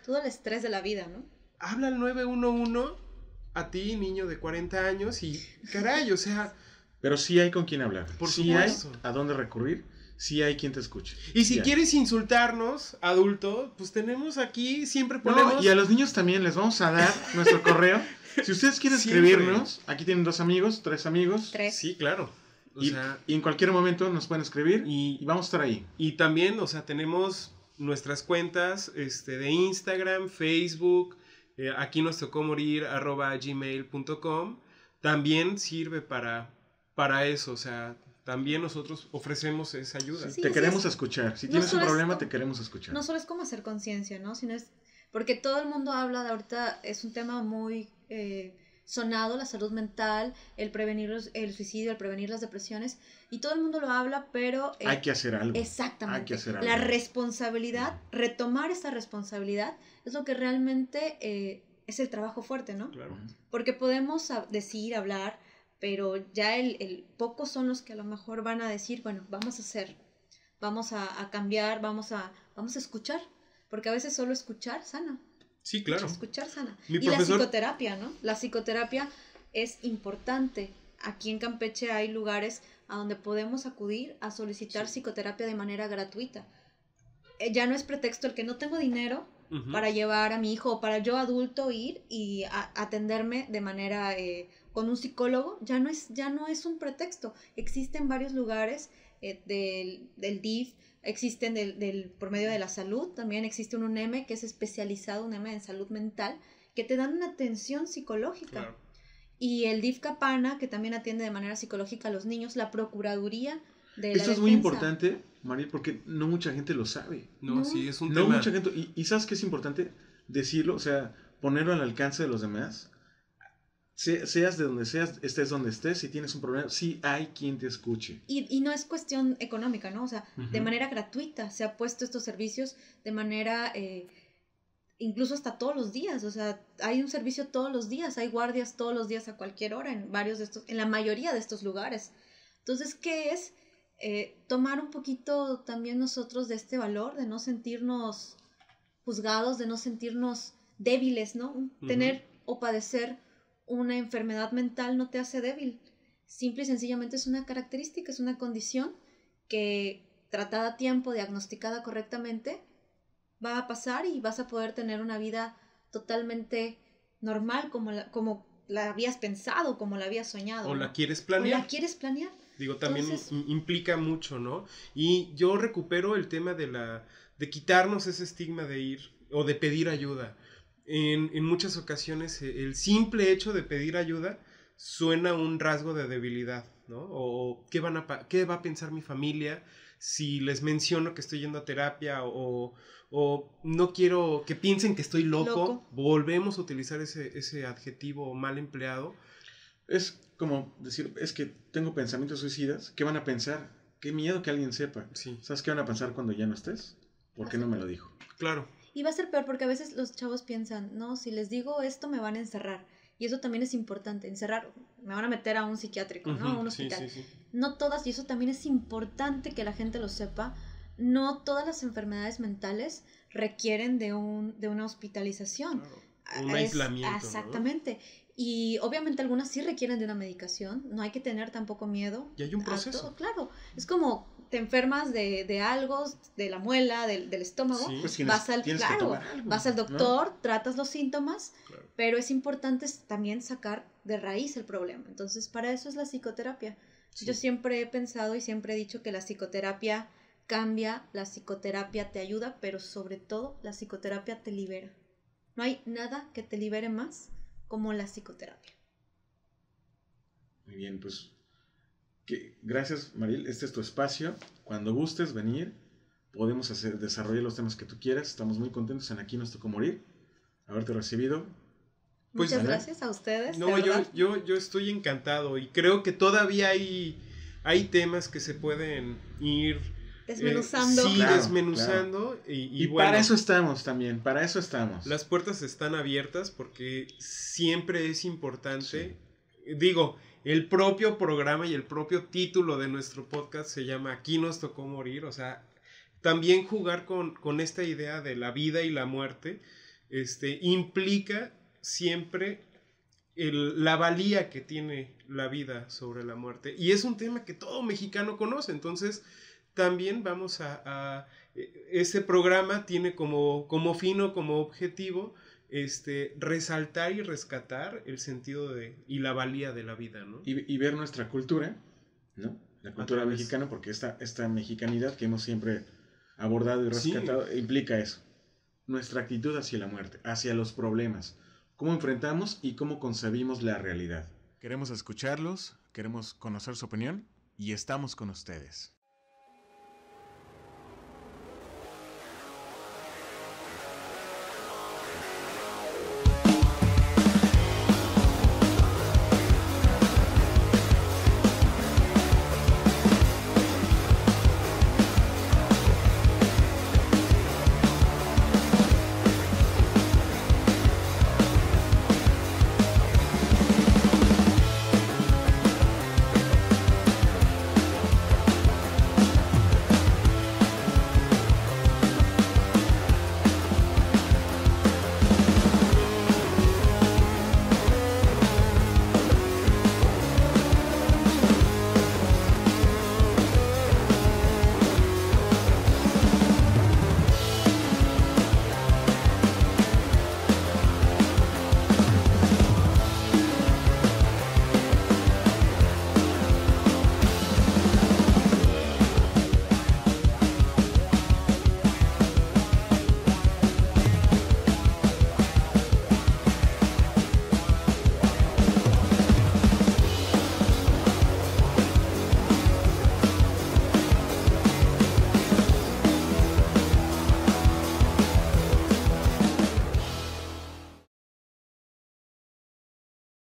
todo el estrés de la vida, ¿no? Habla al 911 a ti, niño de 40 años, y caray, o sea... Pero sí hay con quién hablar. Por sí hay supuesto. a dónde recurrir. Sí hay quien te escuche. Y si Sí hay. quieres insultarnos, adulto, pues tenemos aquí, siempre ponemos... No, y a los niños también les vamos a dar nuestro correo. Si ustedes quieren Siempre. escribirnos, aquí tienen 2 amigos, 3 amigos. 3. Sí, claro. O Y, sea, y en cualquier momento nos pueden escribir Y- y vamos a estar ahí. y también, o sea, tenemos nuestras cuentas de Instagram, Facebook, aquí nos tocó morir, @gmail.com. También sirve para eso, o sea, también nosotros ofrecemos esa ayuda. Sí, te sí, queremos es- escuchar. Si no tienes un solo es problema, como- te queremos escuchar. No solo es como hacer conciencia, ¿no? Sino es... Porque todo el mundo habla de ahorita, es un tema muy sonado, la salud mental, el prevenir el suicidio, el prevenir las depresiones, y todo el mundo lo habla, pero... Hay que hacer algo. Exactamente. Hay que hacer La algo. responsabilidad, retomar esa responsabilidad, es lo que realmente es el trabajo fuerte, ¿no? Claro. Porque podemos decir, hablar, pero ya pocos son los que a lo mejor van a decir, bueno, vamos a hacer, vamos a cambiar, vamos a escuchar, porque a veces solo escuchar sana. Sí, claro. Escuchar sana. Mi Y profesor- la psicoterapia, ¿no? La psicoterapia es importante. Aquí en Campeche hay lugares a donde podemos acudir a solicitar psicoterapia de manera gratuita. Ya no es pretexto el que no tengo dinero Ujú. para llevar a mi hijo o para yo adulto ir y atenderme de manera con un psicólogo. Ya no es un pretexto. Existen varios lugares del DIF, existen por medio de la salud, también existe un UNEM que es especializado, un UNEM en salud mental, que te dan una atención psicológica. Claro. Y el DIF Capana, que también atiende de manera psicológica a los niños, la Procuraduría de la Esto es muy Defensa. importante, Mariel, porque no mucha gente lo sabe. No, No. sí, es un No tema... mucha gente. Y ¿sabes qué es importante? Decirlo, o sea, ponerlo al alcance de los demás. Seas de donde seas, estés donde estés, si tienes un problema, sí hay quien te escuche. Y no es cuestión económica, ¿no? O sea, de Ujú. manera gratuita se ha puesto estos servicios de manera, incluso hasta todos los días. O sea, hay un servicio todos los días, hay guardias todos los días a cualquier hora en la mayoría de estos lugares. Entonces, ¿qué es? Tomar un poquito también nosotros de este valor, de no sentirnos juzgados, de no sentirnos débiles, ¿no? Tener o padecer una enfermedad mental no te hace débil. Simple y sencillamente es una característica, es una condición que tratada a tiempo, diagnosticada correctamente, va a pasar y vas a poder tener una vida totalmente normal como la habías pensado, como la habías soñado. O ¿no? la quieres O planear. la quieres planear. Digo, también Entonces- implica mucho, ¿no? Y yo recupero el tema de quitarnos ese estigma de ir o de pedir ayuda. En muchas ocasiones el simple hecho de pedir ayuda suena un rasgo de debilidad, ¿no? O ¿qué va a pensar mi familia si les menciono que estoy yendo a terapia o no quiero que piensen que estoy loco? Loco. Volvemos a utilizar ese adjetivo mal empleado. Es como decir, es que tengo pensamientos suicidas. ¿Qué van a pensar? Qué miedo que alguien sepa. Sí, ¿Sabes qué van a pensar cuando ya no estés? ¿Por qué no me lo dijo? claro. Y va a ser peor porque a veces los chavos piensan, no, si les digo esto me van a encerrar. Y eso también es importante, encerrar, me van a meter a un psiquiátrico, ¿no? A un Ujú, sí, hospital. sí, sí. No todas, y eso también es importante que la gente lo sepa, no todas las enfermedades mentales requieren de una hospitalización. Claro. Un aislamiento, ¿no? Exactamente. Y obviamente algunas sí requieren de una medicación, no hay que tener tampoco miedo. Y hay un a proceso. todo, claro, es como te enfermas de algo, de la muela, del estómago, Sí. Pues vas al, tienes que claro, tomar algo, vas al ¿no? doctor, tratas los síntomas, Claro. pero es importante también sacar de raíz el problema. Entonces, para eso es la psicoterapia. Sí. Yo siempre he pensado y siempre he dicho que la psicoterapia cambia, la psicoterapia te ayuda, pero sobre todo la psicoterapia te libera. No hay nada que te libere más como la psicoterapia. Muy bien, pues gracias, Mariel. Este es tu espacio. Cuando gustes venir, podemos desarrollar los temas que tú quieras. Estamos muy contentos en Aquí nos tocó morir, haberte recibido. Pues, Muchas ¿vale? gracias a ustedes. No, de verdad. yo estoy encantado y creo que todavía hay temas que se pueden ir Desmenuzando. sí, Claro, desmenuzando y Y bueno, para eso estamos también, para eso estamos. las puertas están abiertas porque siempre es importante, digo, el propio programa y el propio título de nuestro podcast se llama Aquí nos tocó morir, o sea, también jugar con esta idea de la vida y la muerte implica siempre la valía que tiene la vida sobre la muerte. Y es un tema que todo mexicano conoce. Entonces, también vamos ese programa tiene como fin o como objetivo resaltar y rescatar el sentido y la valía de la vida, ¿no? Y ver nuestra cultura, ¿no? La cultura mexicana, porque esta mexicanidad que hemos siempre abordado y rescatado implica eso. Nuestra actitud hacia la muerte, hacia los problemas, cómo enfrentamos y cómo concebimos la realidad. Queremos escucharlos, queremos conocer su opinión y estamos con ustedes.